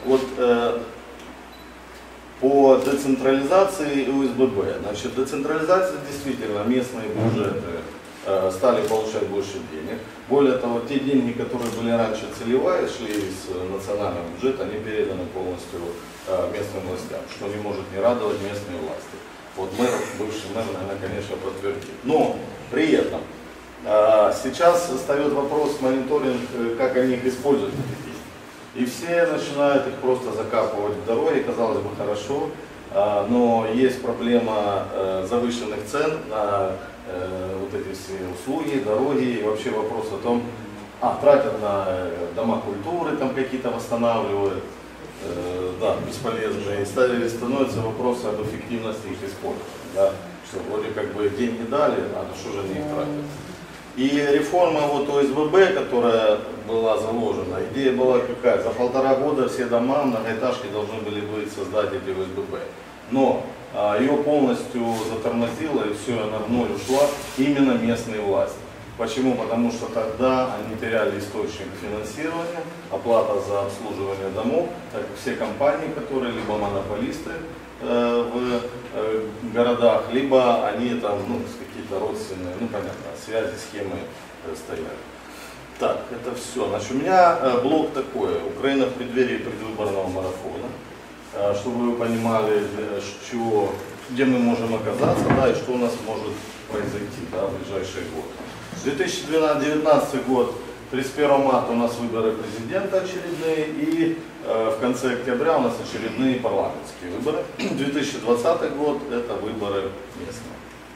S5: по децентрализации ОСББ. Значит, децентрализация действительно, местные бюджеты стали получать больше денег. Более того, те деньги, которые были раньше целевые, шли из национального бюджета, они переданы полностью местным властям, что не может не радовать местные власти. Мэр, бывший мэр, наверное, конечно, подтвердит. Но при этом сейчас встает вопрос мониторинг, как они их используют. И все начинают их просто закапывать в дороги, казалось бы, хорошо, но есть проблема завышенных цен на эти все услуги, дороги, и вообще вопрос о том, тратят на дома культуры, там какие-то восстанавливают, да, бесполезные, и становится вопрос об эффективности их использования, да, что вроде как бы деньги дали, а что же они их тратят. И реформа ОСББ, которая была заложена, идея была какая? За 1,5 года все дома, многоэтажки должны были быть создать эти ОСББ. Но ее полностью затормозило, и все, она в ноль ушла именно местные власти. Почему? Потому что тогда они теряли источник финансирования, оплата за обслуживание домов, так как все компании, которые либо монополисты в городах, либо они там, какие-то родственные, понятно, связи, схемы стояли. Так, это все. Значит, у меня блок такой. Украина в преддверии предвыборного марафона. Чтобы вы понимали, где мы можем оказаться, да, и что у нас может произойти, да, в ближайшие годы. 2019 год, 31 марта у нас выборы президента очередные, и в конце октября у нас очередные парламентские выборы. 2020 год это выборы местные.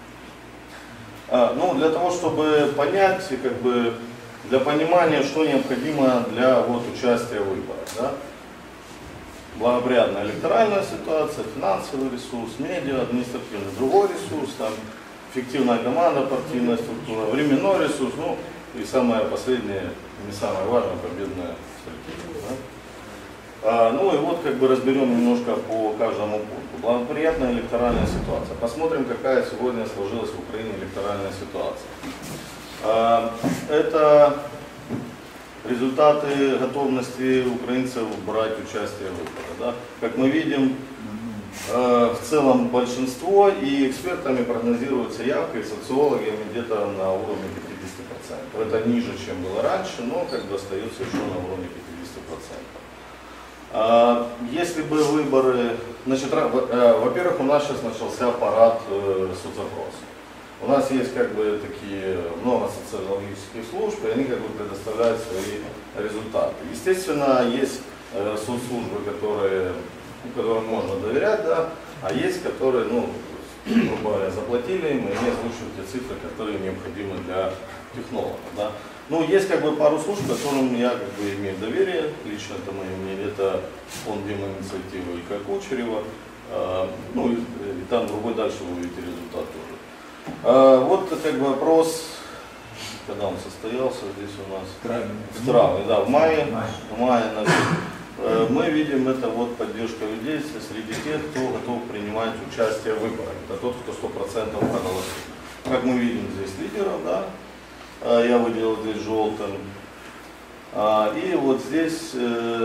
S5: Для того, чтобы понять, для понимания, что необходимо для участия в выборах. Да? Благоприятная электоральная ситуация, финансовый ресурс, медиа, административный другой ресурс, там, эффективная команда, партийная структура, временной ресурс, и самое последнее, не самое важное, победная стратегия. Да? Разберем немножко по каждому пункту. Благоприятная электоральная ситуация. Посмотрим, какая сегодня сложилась в Украине электоральная ситуация. Это результаты готовности украинцев брать участие в выборах. Да? Как мы видим, в целом большинство, и экспертами прогнозируется явка, и социологами где-то на уровне 50%. Это ниже, чем было раньше, но остается еще на уровне 50%. Если бы выборы, во-первых, у нас сейчас начался парад соцопроса. У нас есть много социологических служб, и они предоставляют свои результаты. Естественно, есть соцслужбы, которым можно доверять, да, а есть, которые, грубо говоря, заплатили им, и они озвучивают те цифры, которые необходимы для технологов. Да. Есть пару служб, которым я имею доверие, лично это мое мнение, это фонд Демоинициативы Илька Кучерева Ну и там другой дальше вы увидите результат тоже. Вот как бы опрос, когда он состоялся здесь у нас? В травме, да, в мае, значит, мы видим это вот поддержка людей среди тех, кто готов принимать участие в выборах. Это тот, кто 100% проголосует. Как мы видим здесь лидеров, да, я выделил здесь желтым. И вот здесь,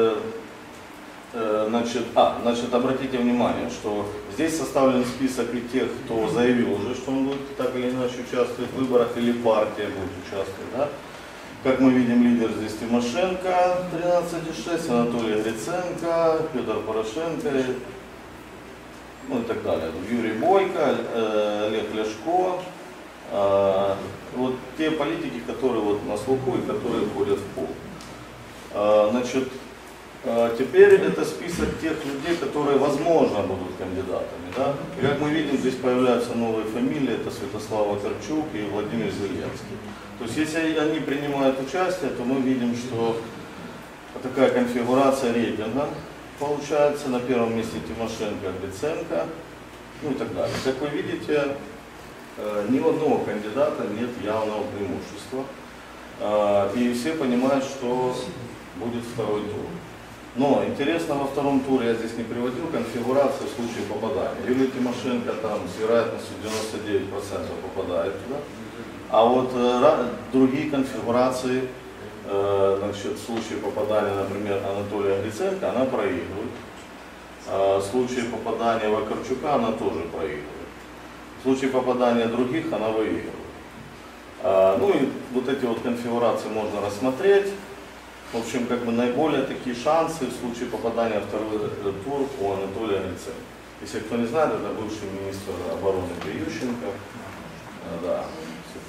S5: значит, обратите внимание, что здесь составлен список и тех, кто заявил уже, что он будет так или иначе участвовать в выборах, или партия будет участвовать. Да? Как мы видим, лидер здесь Тимошенко 13,6, Анатолий Гриценко, Петр Порошенко, ну и так далее. Юрий Бойко, Олег Ляшко. Вот те политики, которые вот на слуху и которые входят в пол. Значит, теперь это список тех людей, которые, возможно, будут кандидатами. Да? И как мы видим, здесь появляются новые фамилии, это Святослав Вакарчук и Владимир Зеленский. То есть, если они принимают участие, то мы видим, что такая конфигурация рейтинга получается. На первом месте Тимошенко, Гриценко, ну и так далее. Как вы видите, ни у одного кандидата нет явного преимущества. И все понимают, что будет второй тур. Но интересно, во втором туре, я здесь не приводил, конфигурацию в случае попадания. Юлия Тимошенко там с вероятностью 99% попадает туда. А вот другие конфигурации, значит, в случае попадания, например, Анатолия Гриценко, она проигрывает. В случае попадания Вакарчука она тоже проигрывает. В случае попадания других она выигрывает. Ну и вот эти вот конфигурации можно рассмотреть. В общем, как бы наиболее такие шансы в случае попадания в второй тур у Анатолия Гриценко. Если кто не знает, это бывший министр обороны Ющенко. Да, все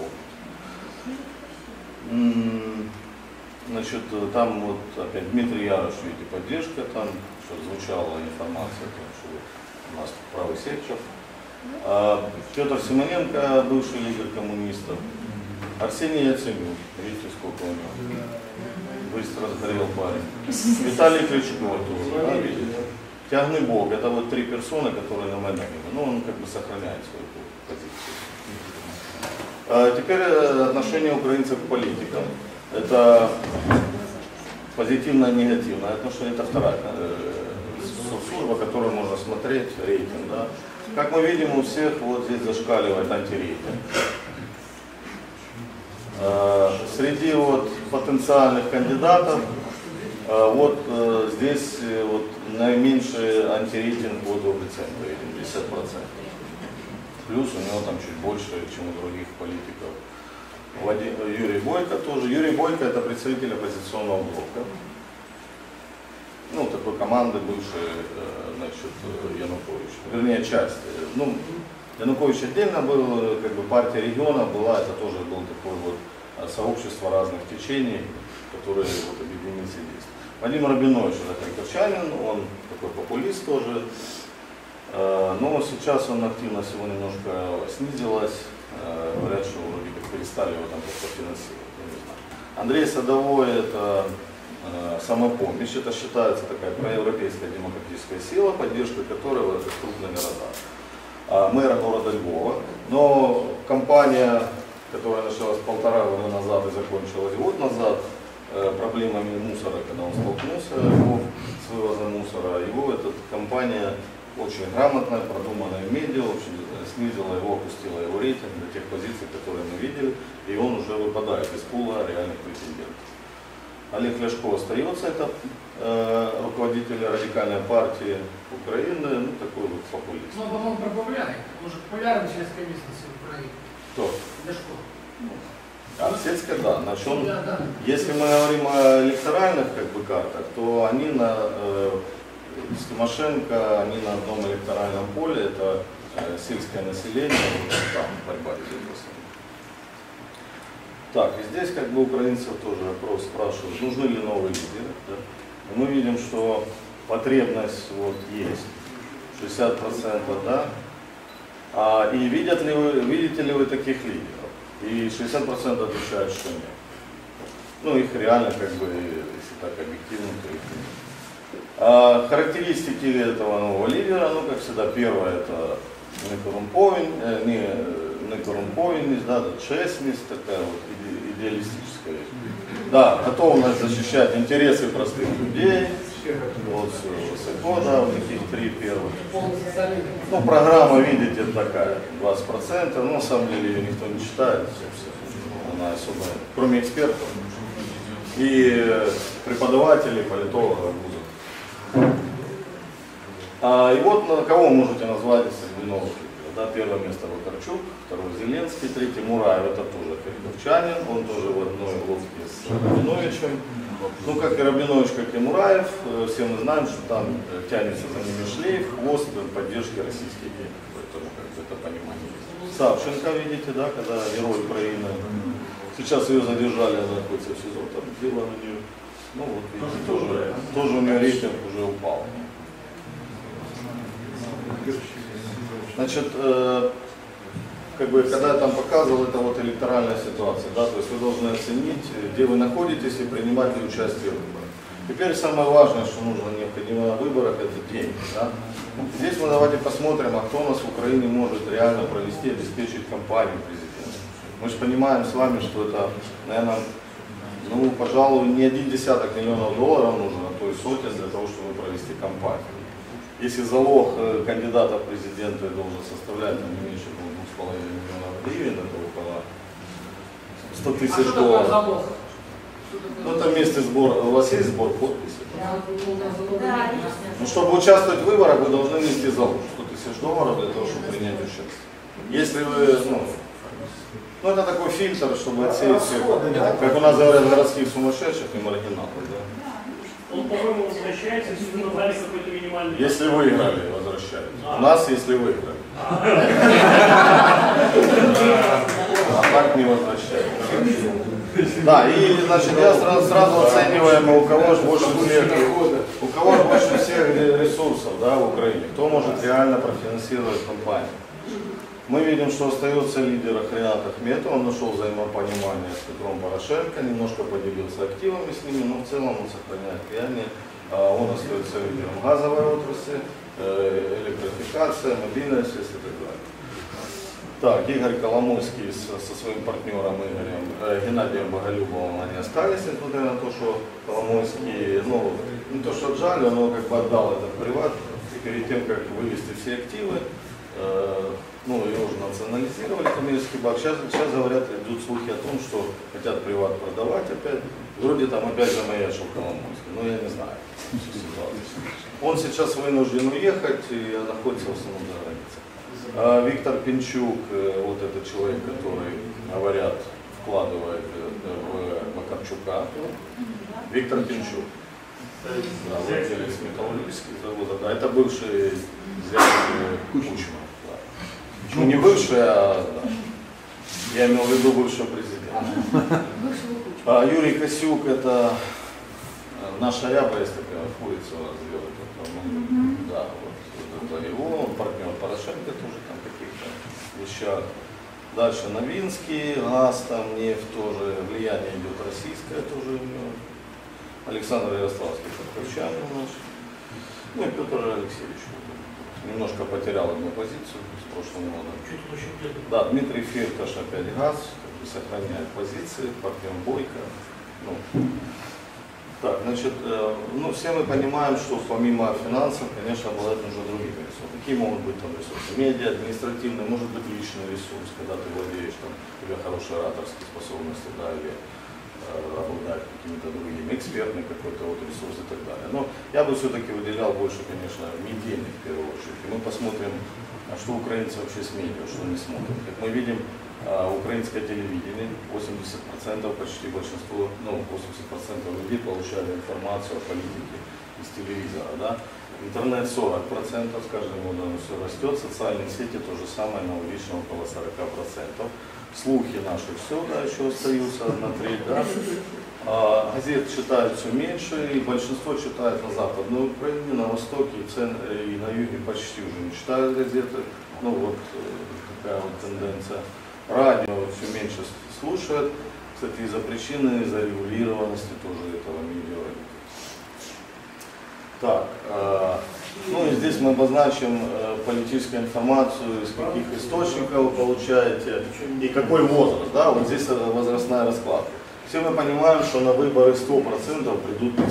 S5: помнят. Значит, там вот опять Дмитрий Ярош, видите, поддержка, там что звучала информация, что у нас правый сектор. Петр Симоненко, бывший лидер коммунистов. Арсений Яценюк, видите, сколько у него. Быстро сгорел парень. Виталий Кличко тоже, да, видите. Тягный Бог, это вот три персоны, которые на Майдане. Ну, он как бы сохраняет свою позицию. Теперь отношение украинцев к политикам. Это позитивное и негативное отношение. Это вторая служба, которую можно смотреть, рейтинг. Да. Как мы видим, у всех вот здесь зашкаливает антирейтинг. Среди вот потенциальных кандидатов вот здесь вот наименьший антирейтинг вот у Гриценко, 50%. Плюс у него там чуть больше, чем у других политиков. Юрий Бойко тоже. Юрий Бойко это представитель оппозиционного блока. Ну, такой команды бывшей, значит, Януковича. Вернее, часть. Ну, Янукович отдельно был, как бы партия региона была, это тоже был такой вот сообщество разных течений, которые вот объединились здесь. Владимир Рабинович, это харьковчанин, он такой популист тоже, но сейчас он активность его немножко снизилась, говорят, что вроде как перестали его там просто финансировать, я не знаю. Андрей Садовой это самопомощь, это считается такая проевропейская демократическая сила, поддержка которой в этих крупных городах. Мэра города Львова, но кампания, которая началась 1,5 года назад и закончилась год назад, проблемами мусора, когда он столкнулся с вывозом мусора, его эта компания очень грамотная, продуманная в медиа, очень снизила его, опустила его рейтинг до тех позиций, которые мы видели, и он уже выпадает из пула реальных претендентов. Олег Ляшко остается, это руководитель радикальной партии Украины, ну такой вот популист.
S6: Ну, по-моему, про популярный. Он же популярный сельской местности в Украине.
S5: Кто?
S6: Ляшко.
S5: Сельская, да. Значит,
S6: Да.
S5: если мы говорим о электоральных как бы, картах, то они с Тимошенко, они на одном электоральном поле, это сельское население, вот там борьба идет. Так, и здесь как бы украинцев тоже вопрос спрашивают, нужны ли новые лидеры. Да? Мы видим, что потребность вот есть, 60%, да? И видите ли вы таких лидеров? И 60% отвечают, что нет. Ну, их реально, как бы, если так объективно, то их нет. Характеристики этого нового лидера, ну, как всегда, первое, это некоррумпованность, да, честность, такая вот идеалистическая. Да, готовность защищать интересы простых людей. Вот высоко, да, вот таких три первых. Ну, программа, видите, такая, 20%, но на самом деле ее никто не читает, она особо, кроме экспертов и преподавателей, политологов, вузов. И вот на кого можете назвать среди новых лидеров? Да, первое место Вакарчук, второй Зеленский, третий Мураев, это тоже харьковчанин, он тоже в одной лодке с Рабиновичем. Ну, как и Рабинович, как и Мураев, все мы знаем, что там тянется за ними шлейф, хвост поддержки российских денег, поэтому как это понимание есть. Савченко, видите, да, когда герой Украины, сейчас ее задержали, она находится в СИЗО, там дело на нее, ну вот видите, тоже у нее рейтинг уже упал. Значит, как бы, когда я там показывал, это вот электоральная ситуация, да, то есть вы должны оценить, где вы находитесь и принимать ли участие в выборах. Теперь самое важное, что нужно необходимо на выборах, это деньги. Да? Здесь мы давайте посмотрим, а кто у нас в Украине может реально провести, обеспечить кампанию президента. Мы же понимаем с вами, что это, наверное, ну, пожалуй, не 1 десяток миллионов долларов нужно, а то и сотен для того, чтобы провести кампанию. Если залог кандидата в президенты должен составлять не меньше 2,5 миллионов гривен, это около 100 тысяч долларов.
S6: Залог?
S5: Ну, это вместе сбор, у вас есть сбор подписей? Ну, чтобы участвовать в выборах, вы должны нести залог 100 тысяч долларов для того, чтобы принять участие. Если вы, ну это такой фильтр, чтобы отсеять всех, как у нас говорят, городских сумасшедших и маргиналов. Да?
S7: Он, по-моему, возвращается, если вы набрали какой-то минимальный...
S5: Если выиграли, возвращается. У нас, если выиграли. А так не возвращается. Да, и значит, я сразу оцениваем, у кого же больше всех ресурсов, да, в Украине. Кто может реально профинансировать компанию. Мы видим, что остается лидер Ринат Ахметов, он нашел взаимопонимание с Петром Порошенко, немножко поделился активами с ними, но в целом он сохраняет влияние. Он остается лидером газовой отрасли, электрификация, мобильная связь и так далее. Так, Игорь Коломойский со своим партнером Геннадием Боголюбовым они остались, несмотря на то, что Коломойский, ну, не то что отжали, но как бы отдал этот приват, и перед тем, как вывести все активы, ну, его уже национализировали, коммерческий банк. Сейчас говорят, идут слухи о том, что хотят приват продавать опять. Вроде там опять замаячил Коломойский, но я не знаю ситуацию. Он сейчас вынужден уехать и находится в основном за границей. Виктор Пинчук, вот этот человек, который, говорят, вкладывает в Вакарчука. Виктор Пинчук. Да, владелец металлургических заводов. Да, это бывший зять Кучма. Ну не бывший, а да. Я имел в виду бывшего президента. Юрий Косюк, это наша ряба, есть такая курица у нас делает. Да, вот это его, он партнер Порошенко тоже там в каких-то вещах. Дальше Новинский, газ, там нефть тоже, влияние идет российское тоже у него. Александр Ярославский, харьковчанин наш. Ну и Петр Алексеевич. Немножко потерял одну позицию с прошлым годом. Да, Дмитрий Фирташ опять газ, сохраняет позиции, партнер Бойко. Ну, так, значит, ну все мы понимаем, что помимо финансов, конечно, обладать нужно другими ресурсами. Какие могут быть там ресурсы? Медиа, административные, может быть личный ресурс, когда ты владеешь, там, у тебя хорошие ораторские способности, да, или обладать какими-то другими, экспертный какой-то вот ресурс и так далее. Но я бы все-таки выделял больше, конечно, медийных в первую очередь. И мы посмотрим, что украинцы вообще с медиа, что они смотрят. Как мы видим, украинское телевидение, 80% почти большинство, ну 80% людей получали информацию о политике из телевизора. Да? Интернет 40%, с каждым годом все растет, социальные сети то же самое, аналогично около 40%. Слухи наши все, да, еще остаются на треть, да. Газет читают все меньше, и большинство читает на Западной Украине, на Востоке и на Юге почти уже не читают газеты. Ну вот такая вот тенденция. Радио все меньше слушают, кстати, из-за причины, из-за регулированности тоже этого медиа. Так, ну и здесь мы обозначим политическую информацию, из каких источников вы получаете и какой возраст. Да? Вот здесь возрастная раскладка. Все мы понимаем, что на выборы 100% придут 51+.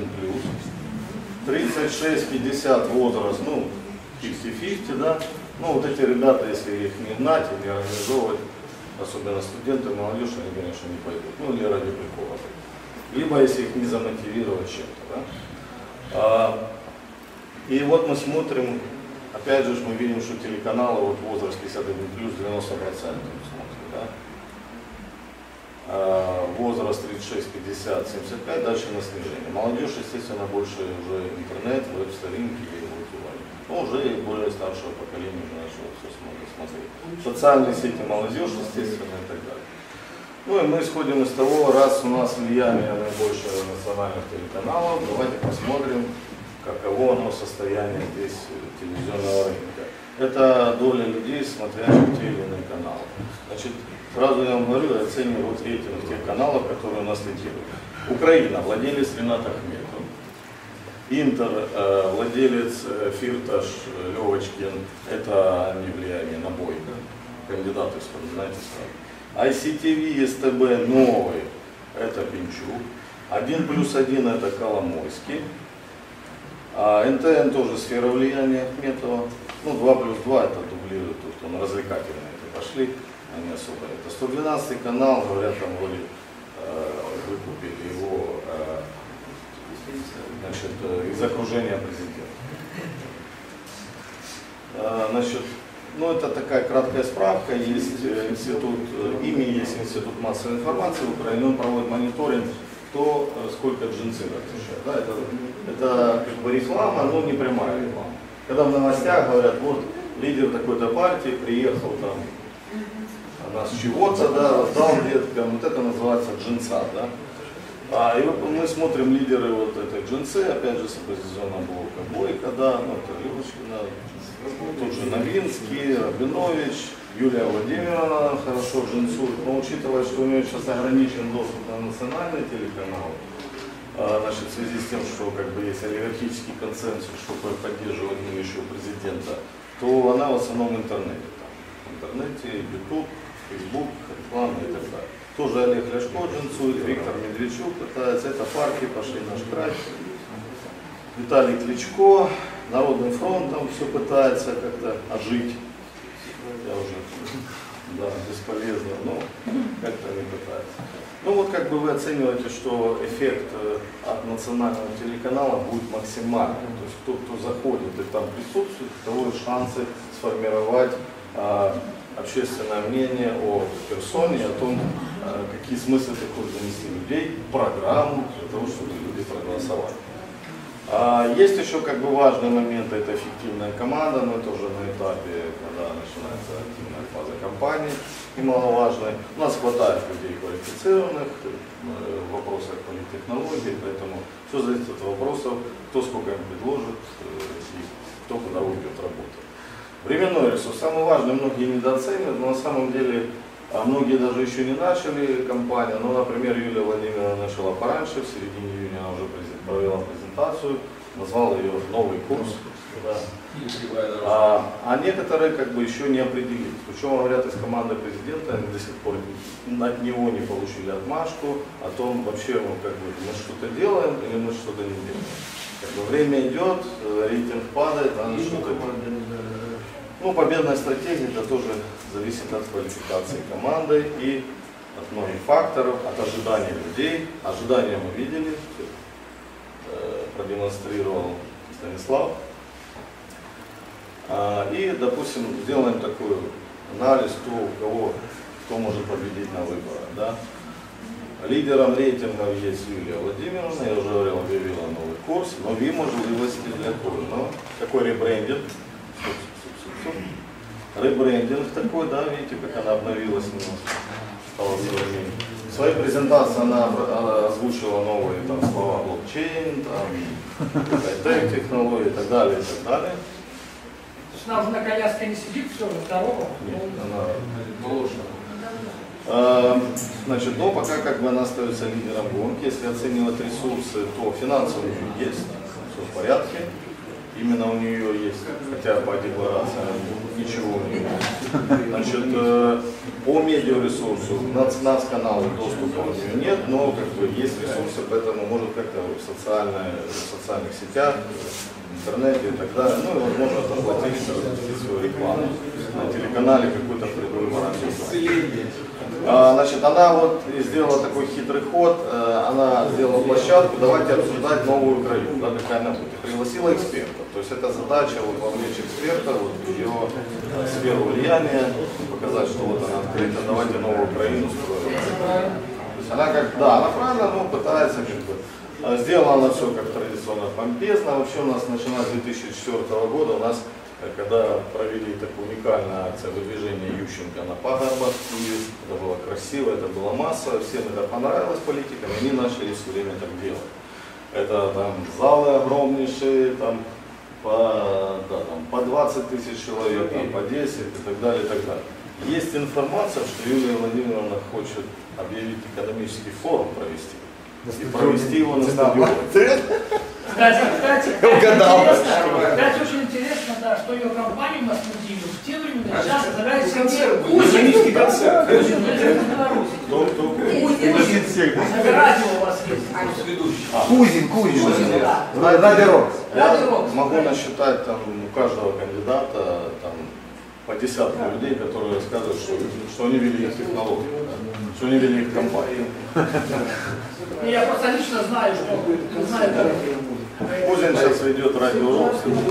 S5: 36-50 возраст, ну, 50-50, да. Ну, вот эти ребята, если их не гнать и не организовывать, особенно студенты, молодежь, они, конечно, не пойдут. Ну, или ради прикола. Либо, если их не замотивировать чем-то, да. И вот мы смотрим, опять же, мы видим, что телеканалы, вот возраст 51+, 90% смотрят, да. Возраст 36, 50, 75, дальше на снижение. Молодежь, естественно, больше уже интернет, веб-старинки и YouTube. Ну, уже и более старшего поколения уже начало все смотреть. Социальные сети молодежь, естественно, и так далее. Ну и мы исходим из того, раз у нас влияние наибольшее национальных телеканалов, давайте посмотрим, каково оно состояние здесь телевизионного рынка. Это доля людей, смотрящих те или иные каналы. Значит, сразу я вам говорю, я оцениваю вот рейтинг тех каналов, которые у нас лидируют. Украина, владелец Ренат Ахметов. Интер, владелец Фирташ, Левочкин, это не влияние на Бойко, кандидаты, знаете, сразу. ICTV, СТБ, Новый, это Пинчук. 1+1 это Коломойский. НТН тоже сфера влияния Ахметова. Ну, 2+2 это дублирует, тут он развлекательные это пошли, они особо. Это 112 канал, говорят, там вроде выкупили его значит, из окружения президента. Значит, ну это такая краткая справка, есть институт, ИМИ, есть институт массовой информации в Украине, он проводит мониторинг, кто сколько джинсы разрешает. Да, это как бы реклама, но не прямая реклама. Когда в новостях говорят, вот лидер такой-то партии приехал там, она с чего-то, да, раздал деткам, вот это называется джинса, да. И мы смотрим лидеры вот этой джинсы, опять же с оппозиционного блока Бойко, да, ну это Левочкина, тут же Новинский, Рабинович, Юлия Владимировна хорошо джинсует, но учитывая, что у нее сейчас ограничен доступ на национальный телеканал, значит, в связи с тем, что как бы есть олигархический консенсус, чтобы поддерживать нынешнего президента, то она в основном в интернете. Там, в интернете, YouTube, Facebook, реклама и так далее. Тоже Олег Ляшко джинсует, Виктор Медведчук пытается, это партии пошли наш край. Виталий Кличко, Народным фронтом все пытается как-то ожить. Я уже, да, бесполезно, но как-то не пытается. Ну вот как бы вы оцениваете, что эффект от национального телеканала будет максимальный. То есть кто заходит и там присутствует, у того есть шансы сформировать общественное мнение о персоне, о том, какие смыслы ты хочешь донести людей, программу для того, чтобы люди проголосовали. Есть еще как бы важный момент, это эффективная команда, но это уже на этапе, когда начинается активная фаза кампании, немаловажной. У нас хватает людей квалифицированных в вопросах политтехнологий, поэтому все зависит от вопросов, кто сколько им предложит и кто куда уйдет работать. Временной ресурс. Самый важный, многие недооценивают, но на самом деле многие даже еще не начали кампанию. Ну, например, Юлия Владимировна начала пораньше, в середине июня она уже провела презентацию, назвала ее «Новый курс». Да. А некоторые как бы еще не определились. Причем говорят из команды президента, они до сих пор от него не получили отмашку о том, вообще ну, как бы, мы что-то делаем или мы что-то не делаем. Как бы, время идет, рейтинг падает, надо что-то делать. Ну, победная стратегия, это тоже зависит от квалификации команды и от многих факторов, от ожиданий людей. Ожидания мы видели, продемонстрировал Станислав. И, допустим, сделаем такой анализ, кто может победить на выборах. Да? Лидером рейтингов есть Юлия Владимировна, я уже говорил, объявила новый курс, нові можливості для кожного. Такой ребрендинг. Ребрендинг такой, да, видите, как она обновилась немножко, стала современной. В своей презентации она озвучила новые там, слова блокчейн, хай-тек технологии и так далее, и так далее.
S6: То есть она уже на коляске не сидит, все, здорово?
S5: Нет, она положена. Значит, но пока как бы она остается лидером гонки, если оценивать ресурсы, то финансовые есть. порядке. Именно у нее есть, хотя по декларациям ничего у нее нет. Значит, по медиаресурсу, нацканалу доступа у нее нет, но как бы есть ресурсы, поэтому может как-то в социальных сетях, в интернете и так далее. Ну и возможно там платить свою рекламу на телеканале какой-то предвыборный. Значит, она вот сделала такой хитрый ход, она сделала площадку, давайте обсуждать новую Украину, да, какая она будет. И пригласила экспертов. То есть это задача вот, вовлечь эксперта вот, в ее сферу влияния, показать, что вот она открыта, давайте новую Украину строим. То есть она как, да, она правильно, но пытается как бы. Сделала она все как традиционно помпезно. Вообще у нас начиная с 2004 года у нас, когда провели такую уникальную акцию выдвижения Ющенко на пагорбах, это было красиво, это было массово, всем это понравилось политикам, и они начали все время так делать. Это там залы огромнейшие, там по 20 тысяч человек, там, по 10 и так далее, и так далее. Есть информация, что Юлия Владимировна хочет объявить экономический форум провести. И провести его на стадионе.
S6: Кстати, очень интересно, да, что ее компанию нас мудили в те времена, сейчас называется
S3: Экономический концерт.
S6: Радио у вас есть.
S3: Кузин.
S1: Радио.
S5: Я могу насчитать там у каждого кандидата там, по десятку людей, которые рассказывают, что они вели их технологии, что они вели их компании.
S6: Я просто лично знаю, что знаю,
S5: Кузин сейчас ведет радио.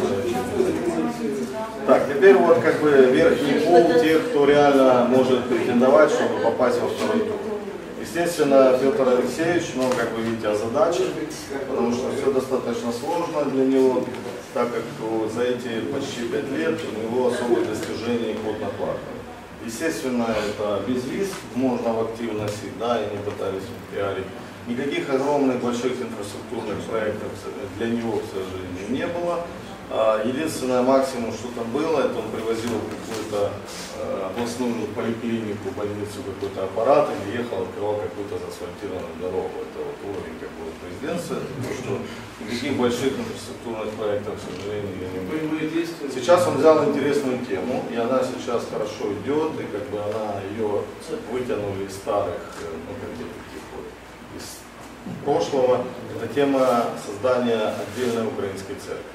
S5: Так, теперь вот как бы верхний пол тех, кто реально может претендовать, чтобы попасть во второй тур. Естественно, Петр Алексеевич, ну, как вы видите, озадачен, потому что все достаточно сложно для него, так как за эти почти 5 лет у него особых достижений год накладывает. Естественно, это без виз, можно в актив носить, да, и не пытались пиарить. Никаких огромных больших инфраструктурных проектов для него, к сожалению, не было. Единственное максимум, что там было, это он привозил какую-то областную поликлинику, больницу, какой-то аппарат и ехал, открывал какую-то заасфальтированную дорогу. Это вот уровень какого-то президентства, потому что никаких больших инфраструктурных проектов, к сожалению, не было. Сейчас он взял интересную тему, и она сейчас хорошо идет, и как бы она ее вытянули из старых, ну, как бы, из прошлого. Это тема создания отдельной украинской церкви.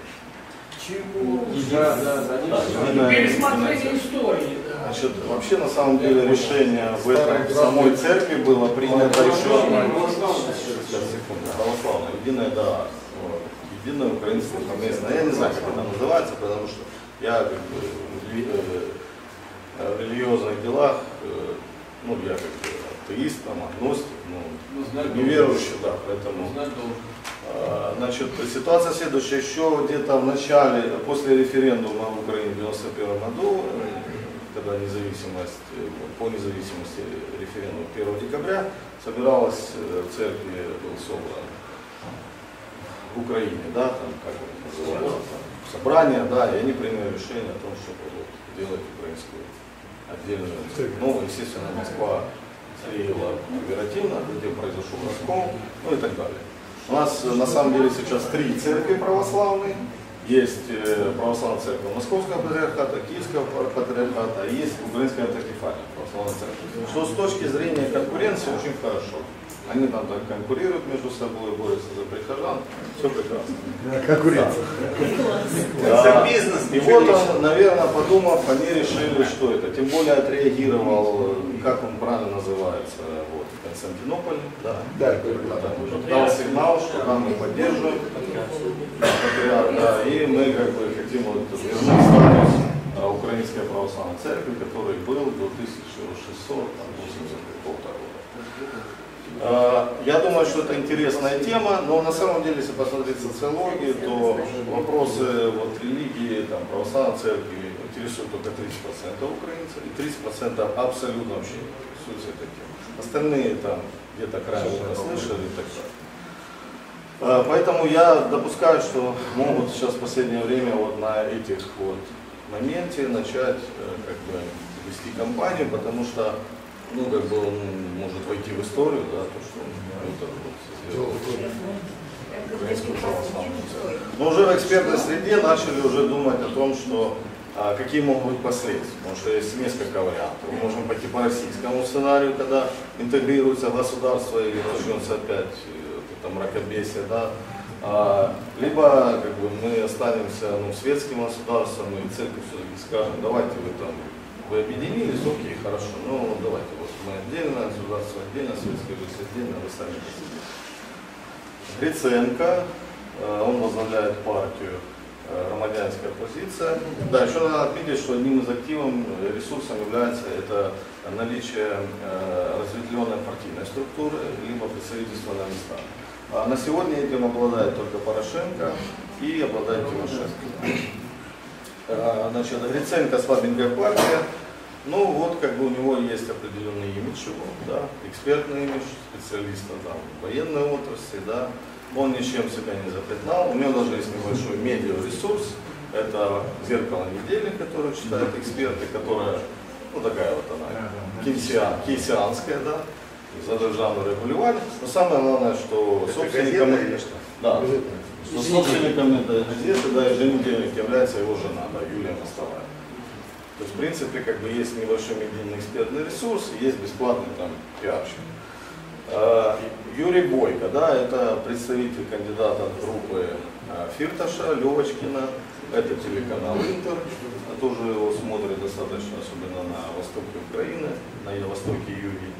S6: пересмотрение истории.
S5: Значит, вообще на самом деле решение в этом в самой церкви было принято еще православная, единая, да, единая украинская поместная. Я не знаю, как это называется, потому что я как бы, в религиозных делах, ну я как бы атеист, там, агностик, ну, неверующий, да, поэтому. Значит, ситуация следующая. Еще где-то в начале, после референдума в Украине в 1991 году, когда независимость, по независимости референдум 1 декабря, собиралась в церкви, был собран в Украине, да, там, как это называется, там, собрание, да, и они приняли решение о том, чтобы вот, делать украинскую отдельную церковь. Ну, естественно, Москва слила оперативно, где произошел раскол, ну и так далее. У нас на самом деле сейчас 3 церкви православные. Есть православная церковь Московского патриархата, Киевского патриархата, и есть Украинская автокефальная православная церковь. Что с точки зрения конкуренции очень хорошо. Они там так конкурируют между собой, борются за прихожан, все прекрасно.
S1: Конкуренция.
S5: Да. И вот он, наверное, подумав, они решили, что это. Тем более отреагировал, как он правильно называется, вот, Константинополь, да. Дал сигнал, что там мы поддерживаем патриарха, и мы как бы хотим вот вернуть статус Украинской православной церкви, который был до 1680 года. Я думаю, что это интересная тема, но на самом деле, если посмотреть социологию, то вопросы вот, религии, там, православной церкви интересуют только 30% украинцев, и 30% абсолютно вообще не интересуются этой темой. Остальные там где-то краем слышали и так далее. Поэтому я допускаю, что могут сейчас в последнее время вот на этих вот моменте начать как бы вести кампанию, потому что ну, как бы он может войти в историю, да, то, что он вот сделал. Украинскую православную церковь. Но уже в экспертной среде начали уже думать о том, что какие могут быть последствия, потому что есть несколько вариантов. Мы можем пойти по российскому сценарию, когда интегрируется государство и начнется опять это мракобесие, да? Либо как бы, мы останемся светским государством, и церковь все-таки скажем, давайте вы объединились, окей, хорошо, ну давайте, вот мы отдельно, государство отдельно, светская жизнь отдельно, вы сами по себе. Гриценко, он возглавляет партию громадянская позиция. Да, еще надо отметить, что одним из активов, ресурсом является это наличие разветвленной партийной структуры, либо представительства на местах. А на сегодня этим обладает только Порошенко и обладает Тимошенко. Значит, Гриценко слабенькая партия, ну вот как бы у него есть определенный имидж, да, экспертный имидж, специалиста там, военной отрасли, да. Он ничем себя не запятнал, у него даже есть небольшой медиаресурс, это «Зеркало недели», которое читают эксперты, которая, ну такая вот она, кейсианская, да, за державное регулирование. Но самое главное, что собственником, да, что собственником этой газеты, да, еженедельник является его жена, да, Юлия Мостовая. То есть, в принципе, как бы есть небольшой медийный экспертный ресурс, есть бесплатный там пиарщик. Юрий Бойко, да, это представитель кандидата от группы Фирташа, Левочкина, это телеканал Интер, тоже его смотрят достаточно, особенно на востоке Украины, на востоке Юрии.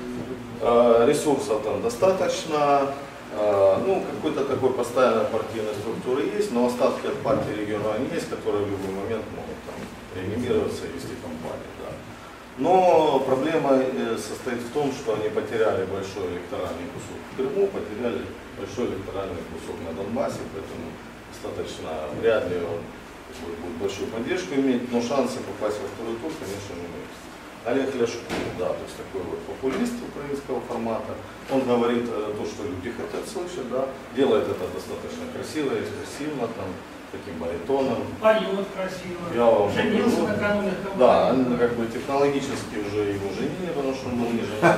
S5: Ресурсов там достаточно, ну, какой-то такой постоянной партийной структуры есть, но остатки от партии региона есть, которые в любой момент могут там реанимироваться и вести кампанию. Да. Но проблема состоит в том, что они потеряли большой электоральный кусок в Крыму, потеряли большой электоральный кусок на Донбассе, поэтому достаточно вряд ли он будет большую поддержку иметь, но шансы попасть во второй тур, конечно, имеют. Олег Ляшко, да, то есть такой вот популист украинского формата, он говорит то, что люди хотят слышать, да, делает это достаточно красиво, экспрессивно, там, таким баритоном.
S6: Поет красиво.
S5: Я вам
S6: женился накануне.
S5: Да, они как бы технологически уже его женили, потому что он был не женат.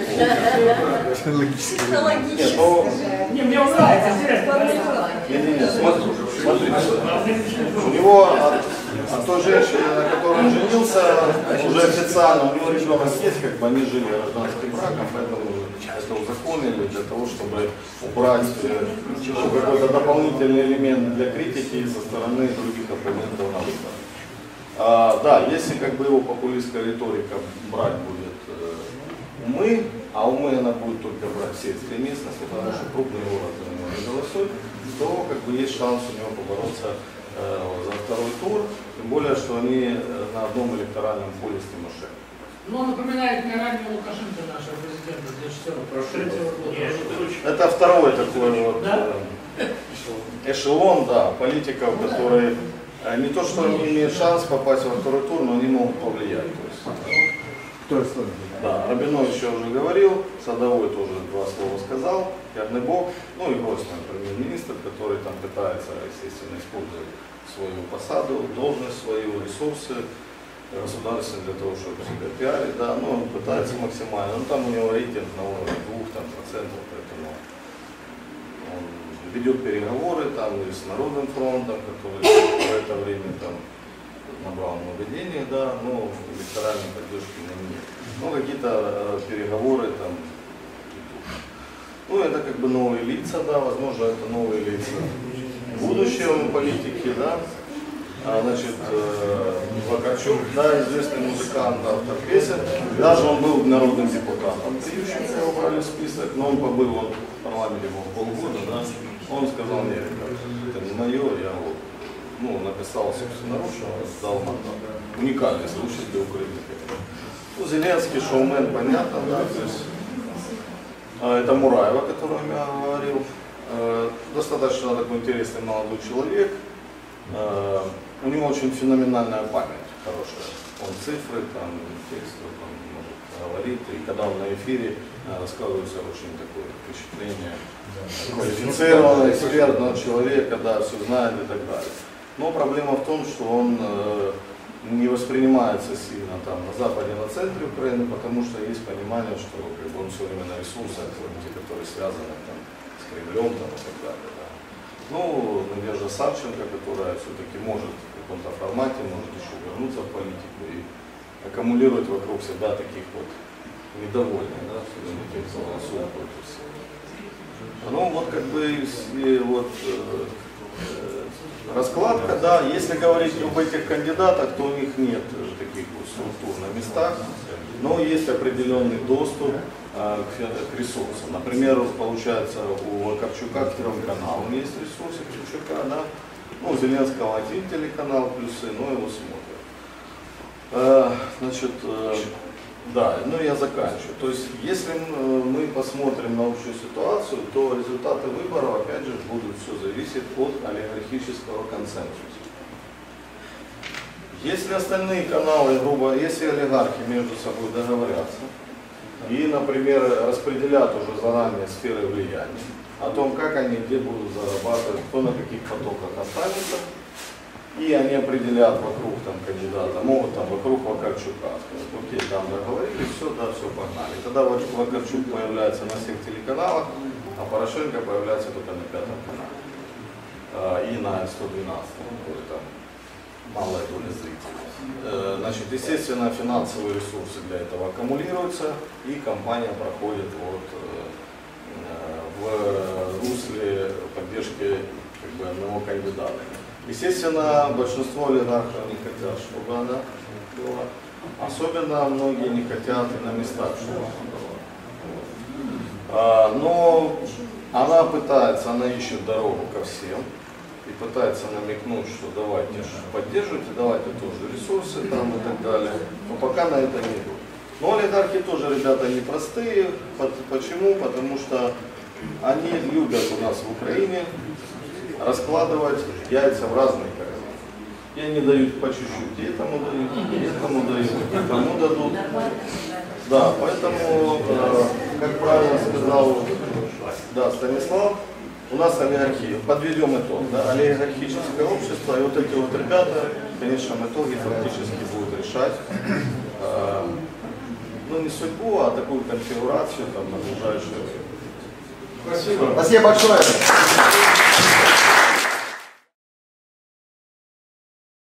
S8: Технологически.
S6: Не, мне он нравится, интересно.
S5: Не, смотрите. У него от той женщины, на которой он женился, уже официально, у него ребенок есть, как бы они жили гражданским браком, поэтому это узаконили для того, чтобы убрать какой-то дополнительный элемент для критики со стороны других оппонентов на выборах. Да, если как бы его популистская риторика брать будет умы, а умы она будет только брать в сельской местности, потому что крупные города за него не голосуют, то как бы есть шанс у него побороться за второй тур, тем более, что они на одном электоральном поле с Тимошенко.
S6: Ну, он напоминает мне раннего Лукашенко, нашего президента, для 4
S5: Это второй такой вот
S6: да?
S5: эшелон, да, политиков, которые не то что они имеют шанс попасть во второй тур, но они могут повлиять. То есть, да, Рабинович я уже говорил, Садовой тоже 2 слова сказал, Ярнебок, ну и Гройсман, премьер-министр, который там пытается, естественно, использовать свою посаду, должность, свою, ресурсы государственные для того, чтобы себя пиарить, да, но он пытается максимально, но там у него рейтинг на уровне 2%, поэтому он ведет переговоры там и с Народным фронтом, который в это время там набрал много денег, да, но электоральной поддержки на нет. Ну, какие-то переговоры там. Ну, это как бы новые лица, да, возможно, это новые лица будущего политики, да. Значит, Вакарчук, да, известный музыкант, автор песен, даже он был народным депутатом. Ющенко его брали в список, но он побыл он в парламенте полгода, да. Он сказал, нет, это не мое, я вот, ну, написал собственноручно, сдал мандат. Уникальный случай для Украины. Ну, Зеленский, шоумен, понятно, да, то есть, это Мураева, о котором я говорил. Достаточно такой интересный молодой человек. У него очень феноменальная память хорошая. Он цифры, там, тексты, он может говорить. И когда он на эфире, рассказывается очень такое впечатление квалифицированного, экспертного человека, да, все знает и так далее. Но проблема в том, что он не воспринимается сильно там на западе, на центре Украины, потому что есть понимание, что как бы, он все время на ресурсах, те, которые связаны там, с Кремлем там, и так далее. Да. Ну, Надежда Савченко, которая все-таки может в каком-то формате, может еще вернуться в политику и аккумулировать вокруг себя таких вот недовольных, да, тех, кто голосует против себя. Ну, вот как бы вот, раскладка, да, если говорить об этих кандидатах, то у них нет таких вот структур на местах, но есть определенный доступ к ресурсам. Например, получается, у Вакарчука к Первому каналу есть ресурсы Кравчука, да, ну, у Зеленского один телеканал, плюсы, но его смотрят. Значит, да, ну я заканчиваю. То есть, если мы посмотрим на общую ситуацию, то результаты выборов, опять же, будут все зависеть от олигархического консенсуса. Если остальные каналы, грубо, если олигархи между собой договорятся и, например, распределят уже заранее сферы влияния о том, как они где будут зарабатывать, кто на каких потоках останется, и они определят вокруг там кандидата, могут там вокруг Вакарчука сказать, окей, там договорились, все, да, все, погнали. Тогда Вакарчук появляется на всех телеканалах, а Порошенко появляется только на 5-м канале. И на 112, который там малая доля зрителей. Значит, естественно, финансовые ресурсы для этого аккумулируются, и кампания проходит вот, в русле поддержки как бы, одного кандидата. Естественно, большинство олигархов не хотят, чтобы она была. Особенно многие не хотят и на местах, чтобы она была. Но она пытается, она ищет дорогу ко всем. И пытается намекнуть, что давайте поддерживайте, давайте тоже ресурсы там и так далее. Но пока на это не идут. Но олигархи тоже, ребята, непростые. Почему? Потому что они любят у нас в Украине раскладывать яйца в разные корзины. И они дают по чуть-чуть, и этому дают, и этому дают, и тому дадут. Да, поэтому, как правильно сказал Станислав, у нас олигархия, подведем итог, да, олигархическое общество, и вот эти вот ребята в конечном итоге фактически будут решать, ну не судьбу, а такую конфигурацию там на ближайшее время.
S1: Спасибо большое.